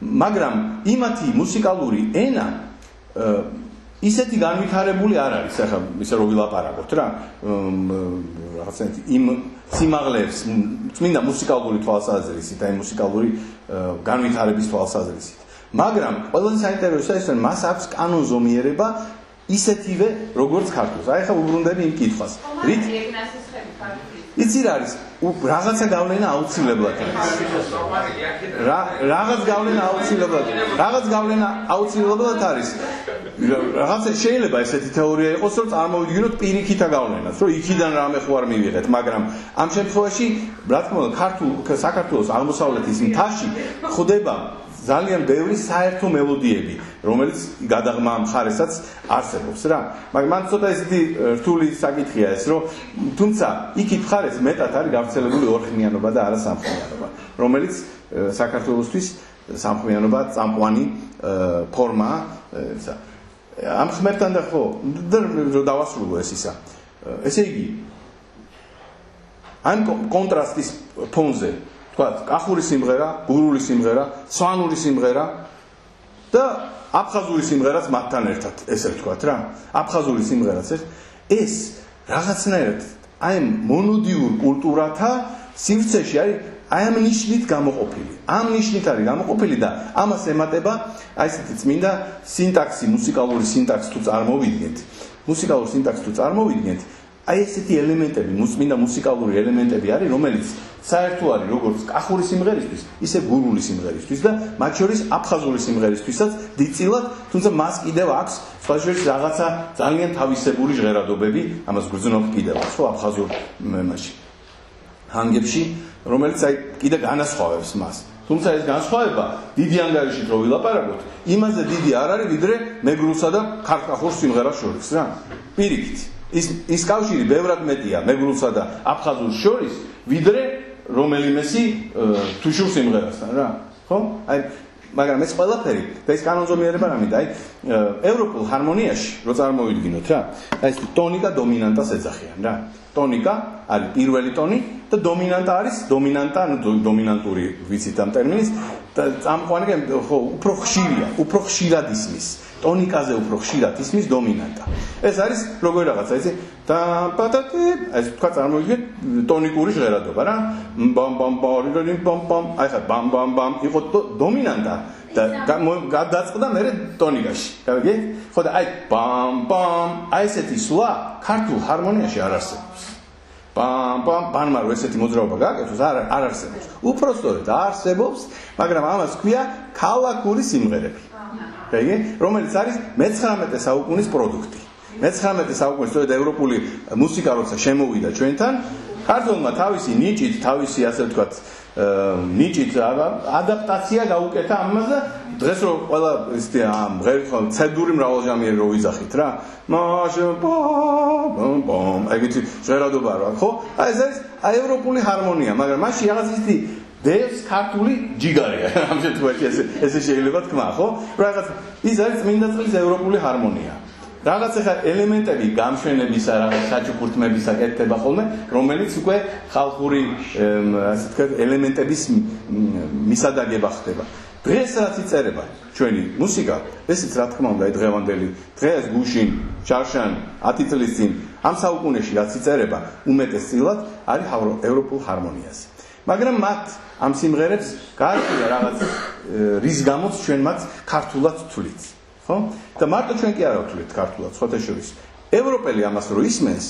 მაგრამ იმათი მუსიკალური ენა ისეთი განვითარებული არ არის, ახლა ისე რომ ვილაპარაკოთ რა, რაღაცა იმ სიმაღლეებს წმინდა მუსიკალური თვალსაზრისით, აი მუსიკალური განვითარების თვალსაზრისით. მაგრამ ყველაზე საინტერესოა ის, რომ მას აქვს კანონზომიერება ისეთივე როგორც ქართულს. აი ახლა უბრუნდები იმ კითხვას. რით იცი რა არის? რაღაცა გავლენა აუცილებლად არის. რა რაღაც გავლენა აუცილებლად. რაღაც გავლენა აუცილებლად არის. რაღაცა შეიძლება ესეთი თეორია იყოს, რომ წარმოვიდგინოთ პირიქითა გავლენას, რომ იქიდან რამე ხო არ მივიღეთ, მაგრამ ამ შემთხვევაში, რა თქმა უნდა, ქართულ საქართველოს აღმოსავლეთის მთაში ხდება ძალიან ბევრი საერთო მელოდიები, რომელიც გადაღმა მხარესაც არსებობს რა. მაგრამ მან ცოტა ესეთი რთული საკითხია ეს, რომ თუმცა იქით მხარეს მეტად არის გავრცელებული ორხმიანობა და არა სამხმიანობა, რომელიც საქართველოსთვის სამხმიანობა წამყვანი ფორმაა, ისა. ამ ხმებთან და ხო, რომ დავასრულო ეს ისა. ესე იგი, ამ კონტრასტის ფონზე თქვა კახური სიმღერა, გურული სიმღერა, სვანური სიმღერა და აფხაზური სიმღერაც მათთან ერთად, ესე ვთქვათ რა. აფხაზური სიმღერაც ეს რაღაცნაირად აი მონოდიურ კულტურათა სივრცეში არის აი ამ ნიშნით გამოყოფილი. ამ ნიშნით არის გამოყოფილი და ამას ემატება აი ესეთი წმინდა სინტაქსი, მუსიკალური სინტაქსი თუ წარმოვიდგენთ. მუსიკალური სინტაქსი თუ წარმოვიდგენთ, აი ესეთი ელემენტები, წმინდა მუსიკალური ელემენტები არის, რომელიც საერთო არის როგორც კახური სიმღერისთვის, ისე გურული სიმღერისთვის და მათ შორის აფხაზური სიმღერისთვისაც დიდწილად, თუმცა მას კიდევ აქვს სხვა შორის რაღაცა ძალიან თავისებური ჟღერადობები, ამას გრძნობ კიდევ, ხო, აფხაზურ მემაში. ჰანგებში, რომელიც აი კიდე განასხვავებს მას. თუმცა ეს განსხვავება დიდი ანგარიშით რო ვილაპარაკოთ, იმაზე დიდი არ არის, ვიდრე მეგრულსა და ქართკახურ სიმღერას შორის რა. პირიქით, ის ის კავშირი ბევრად მეტია მეგრულსა და აფხაზურს შორის, ვიდრე რომელიმესი თუშურ სიმღერასთან რა. ხო? აი მაგრამ ეს ყველაფერი და ეს კანონზომიერება რამე აი ევროპულ ჰარმონიაში რო წარმოვიდგინოთ რა. აი ეს ტონიკა დომინანტას ეძახიან რა. ტონიკა არის პირველი ტონი და დომინანტა არის დომინანტა, ანუ დომინანტური ვიცით ამ ტერმინის და წამყვანი ხო უფრო ხშირია, უფრო ხშირად ისმის. ტონიკაზე უფრო ხშირად ისმის დომინანტა. ეს არის როგორი რაღაცა, იცი? და პატატი, ეს თქვა წარმოვიდგინეთ ტონიკური ჟღერადობა რა. ბამ ბამ ბამ ბამ ბამ, აი ხა ბამ ბამ ბამ იყო დომინანტა და გადაწყდა მერე ტონიკაში. გავიგეთ? ხო და აი ბამ ბამ, აი ესეთი სვლა ქართულ ჰარმონიაში არ არსებობს. ბამ ბამ ბანმა რო ესეთი მოძრაობა გააკეთოს, არ არ არსებობს. უпростоრედ არსებობს, მაგრამ ამას ქვია ქალაქური სიმღერები. გაიგე? რომელიც არის მეცხრამეტე საუკუნის პროდუქტი. მეცხრამეტე საუკუნის სწორედ ევროპული მუსიკა როცა შემოვიდა ჩვენთან, ქართულმა თავისი ნიჭით, თავისი ასე ვთქვათ, ნიჭით ადაპტაცია გაუკეთა ამაზე. დღეს რო ყველა ისე ამ ღერხო ცედური მრავალჟამიერი რო ვიზახით რა. მაშინ ბამ ბამ ეგეთი ჟღერადობა რა, ხო? აი ეს არის ევროპული ჰარმონია, მაგრამ მაშინ რაღაც ისეთი დევს ქართული ჯიგარია. ამ შემთხვევაში ესე ესე შეიძლება თქვა, ხო? რაღაც ის არის წმინდა წყლის ევროპული ჰარმონია. რაღაც ახლა ელემენტები გამშვენებისა, რაღაც საჩუქურთმებისა კეთდება ხოლმე, რომელიც უკვე ხალხური ასე ვთქვათ ელემენტების მისადაგება ხდება. დღეს რაც იწერება ჩვენი მუსიკა, ესეც რა თქმა უნდა დღევანდელი დღეს გუშინ, შარშან, ათი წლის წინ ამ საუკუნეში რაც იწერება, უმეტესწილად არის ევროპულ ჰარმონიაზე. მაგრამ მათ ამ სიმღერებს გააჩნია რაღაც რის გამოც ჩვენ მათ ქართულად ვთვლით. ხო? და მარტო ჩვენ კი არ ვთვლით ქართულად, სხვათა შორის. ევროპელი ამას რო ისმენს,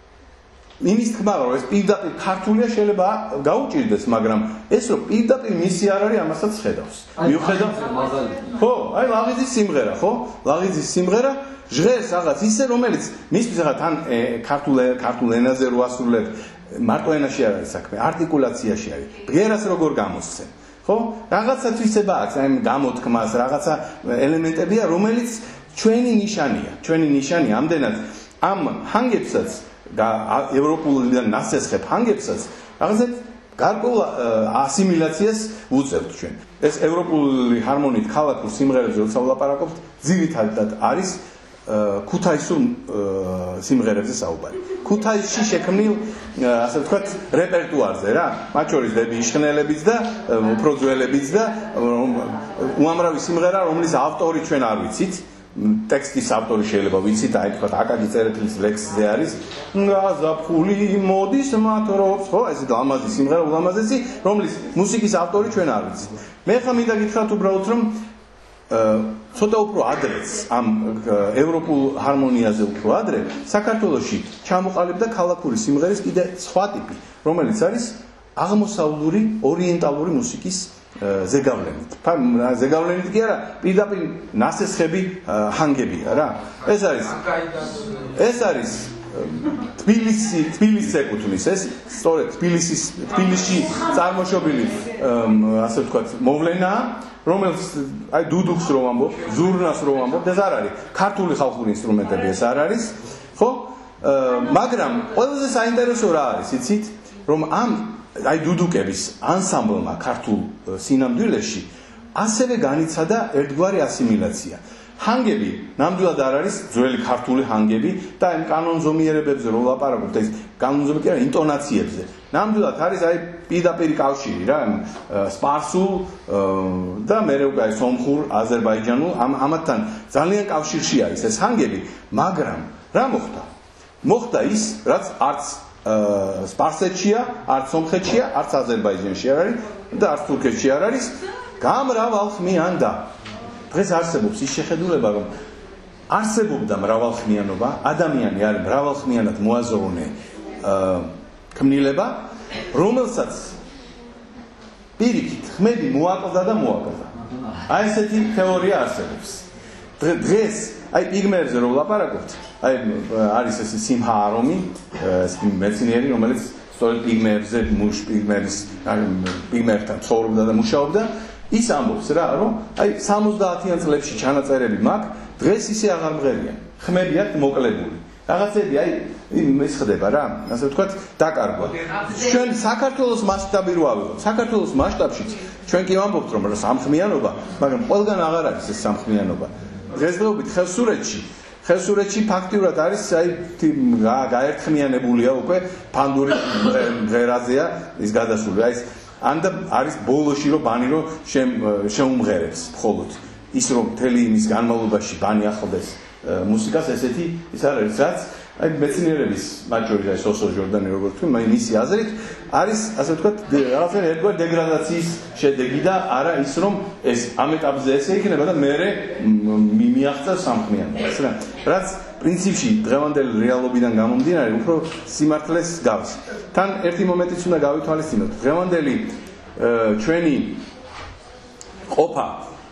იმის თქმა რომ ეს პირდაპირ ქართულია შეიძლება გაუჭირდეს, მაგრამ ეს რო პირდაპირ მისი არ არის, ამასაც ხედავს. მიუხედავ ხო, აი ლაღიძის სიმღერა, ხო? ლაღიძის სიმღერა ჟღერს რაღაც ისე, რომელიც მისთვის ახლა თან ქართულ ქართულ ენაზე რო ასრულებ, მარტო ენაში არ არის საქმე, არტიკულაციაში არის. ბგერას როგორ გამოსცემ. ხო? რაღაცა თვისება აქვს, აი გამოთქმას, რაღაცა ელემენტებია, რომელიც ჩვენი ნიშანია, ჩვენი ნიშანია ამდენად ამ ჰანგებსაც და ევროპულიდან ნასესხებ ჰანგებსაც რაღაცა გარკვეულ ასიმილაციას ვუწევთ ჩვენ. ეს ევროპული ჰარმონიით ქალაქურ სიმღერებზე როცა ვლაპარაკობთ, ძირითადად არის ქუთაისურ სიმღერებზე საუბარი. ქუთაისში შექმნილ ასე ვთქვათ რეპერტუარზე რა მათ შორის დები იშხნელებიც და უფრო ძველებიც და უამრავი სიმღერა რომლის ავტორი ჩვენ არ ვიცით ტექსტის ავტორი შეიძლება ვიცით აი თქვა აკაკი წერეთლის ლექსზე არის გაზაფხული მოდის მათრობს ხო ეს ლამაზი სიმღერა ულამაზესი რომლის მუსიკის ავტორი ჩვენ არ ვიცით მე ხა მინდა გითხრათ უბრალოდ რომ ცოტა უფრო ადრეც ამ ევროპულ ჰარმონიაზე უფრო ადრე საქართველოში ჩამოყალიბდა ქალაქური სიმღერის კიდე სხვა ტიპი რომელიც არის აღმოსავლური ორიენტალური მუსიკის ზეგავლენით. ზეგავლენით კი არა, პირდაპირ ნასესხები ჰანგებია რა. ეს არის ეს არის თბილისი, თბილისს ეკუთვნის ეს, სწორედ თბილისის თბილისში წარმოშობილი ასე ვთქვათ, მოვლენაა, რომელიც აი დუდუქს რომ ამბობ, ზურნას რომ ამბობ, ეს არ არის. ქართული ხალხური ინსტრუმენტები ეს არ არის, ხო? მაგრამ ყველაზე საინტერესო რა არის, იცით, რომ ამ აი დუდუკების ანსამბლმა ქართულ სინამდვილეში ასევე განიცადა ერთგვარი ასიმილაცია. ჰანგები ნამდვილად არ არის ძველი ქართული ჰანგები და ამ კანონზომიერებებზე რო ვლაპარაკობთ ეს კანონზომი კი არა ინტონაციებზე. ნამდვილად არის აი პირდაპირ კავშირი რა სპარსულ და მე უკვე აი სომხურ, აზერბაიჯანულ ამ ამათთან ძალიან კავშირში არის ეს ჰანგები, მაგრამ რა მოხდა? მოხდა ის, რაც არც სპარსეთშია, არც სომხეთშია, არც აზერბაიჯანში არ არის და არც თურქეთში არ არის, გამრავალხმიანდა. დღეს არსებობს ის შეხედულება, რომ არსებობდა მრავალხმიანობა, ადამიანი არის მრავალხმიანად მოაზროვნე ქმნილება, რომელსაც პირიქით ხმები მოაკლდა და მოაკლდა. აი ესეთი თეორია არსებობს. დღეს აი პიგმეებზე რომ ვლაპარაკობთ, აი არის ეს სიმჰა არომი, ეს მეცნიერი, რომელიც სწორედ პიგმეებზე, მუშ პიგმერის, პიგმერთან ცხოვრობდა და მუშაობდა, ის ამბობს რა, რომ აი სამოცდაათიან წლებში ჩანაწერები მაქვს, დღეს ისე აღარ მღერიან. ხმები აქვს მოკლებული. რაღაცები აი ის ხდება რა, ასე ვთქვათ, დაკარგვა. ჩვენ საქართველოს მასშტაბი რო ავიღოთ, საქართველოს მასშტაბშიც ჩვენ კი ვამბობთ, რომ სამხმიანობა, მაგრამ ყველგან აღარ არის ეს სამხმიანობა. დღესდღეობით ხევსურეთში ხევსურეთში ფაქტიურად არის აი გაერთხმიანებულია უკვე ფანდური მღერაზეა ის გადასული აი ანდა არის ბოლოში რომ ბანი რომ შეუმღერებს მხოლოდ ის რომ მთელი იმის განმავლობაში ბანი ახლდეს მუსიკას ესეთი ის არის რაც აი მეცნიერების მათ შორის აი სოსო ჟორდანი როგორც თქვი მისი აზრით არის ასე ვთქვათ რაღაცა ერთგვარი დეგრადაციის შედეგი და არა ის რომ ეს ამ ეტაპზე ესე იქნება და მერე მიაღწევ სამხმიანობას რა რაც პრინციპში დღევანდელი რეალობიდან გამომდინარე უფრო სიმართლეს გავს თან ერთი მომენტიც უნდა გავითვალისწინოთ დღევანდელი ჩვენი ყოფა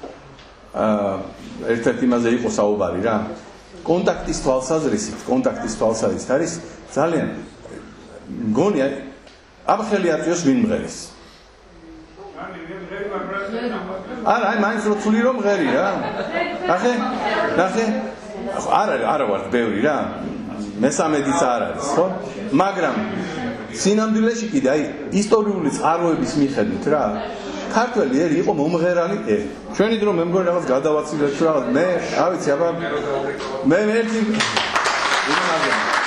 ერთ-ერთ იმაზე იყო საუბარი რა კონტაქტის თვალსაზრისით, კონტაქტის თვალსაზრისით არის ძალიან მგონია აბა ხელი აწვიოს ვინ მღერის. არა, აი მაინც რო თვლი რომ მღერი რა. ნახე? ნახე? არა, არა ვარ ბევრი რა. მესამედიც არ არის, ხო? მაგრამ სინამდვილეში კიდე აი ისტორიული წყაროების მიხედვით რა ქართველი ერი იყო მომღერალი ერი. ჩვენი დრო მე მგონი რაღაც გადავაცილეთ რა მე, რა ვიცი, აბა მე ერთი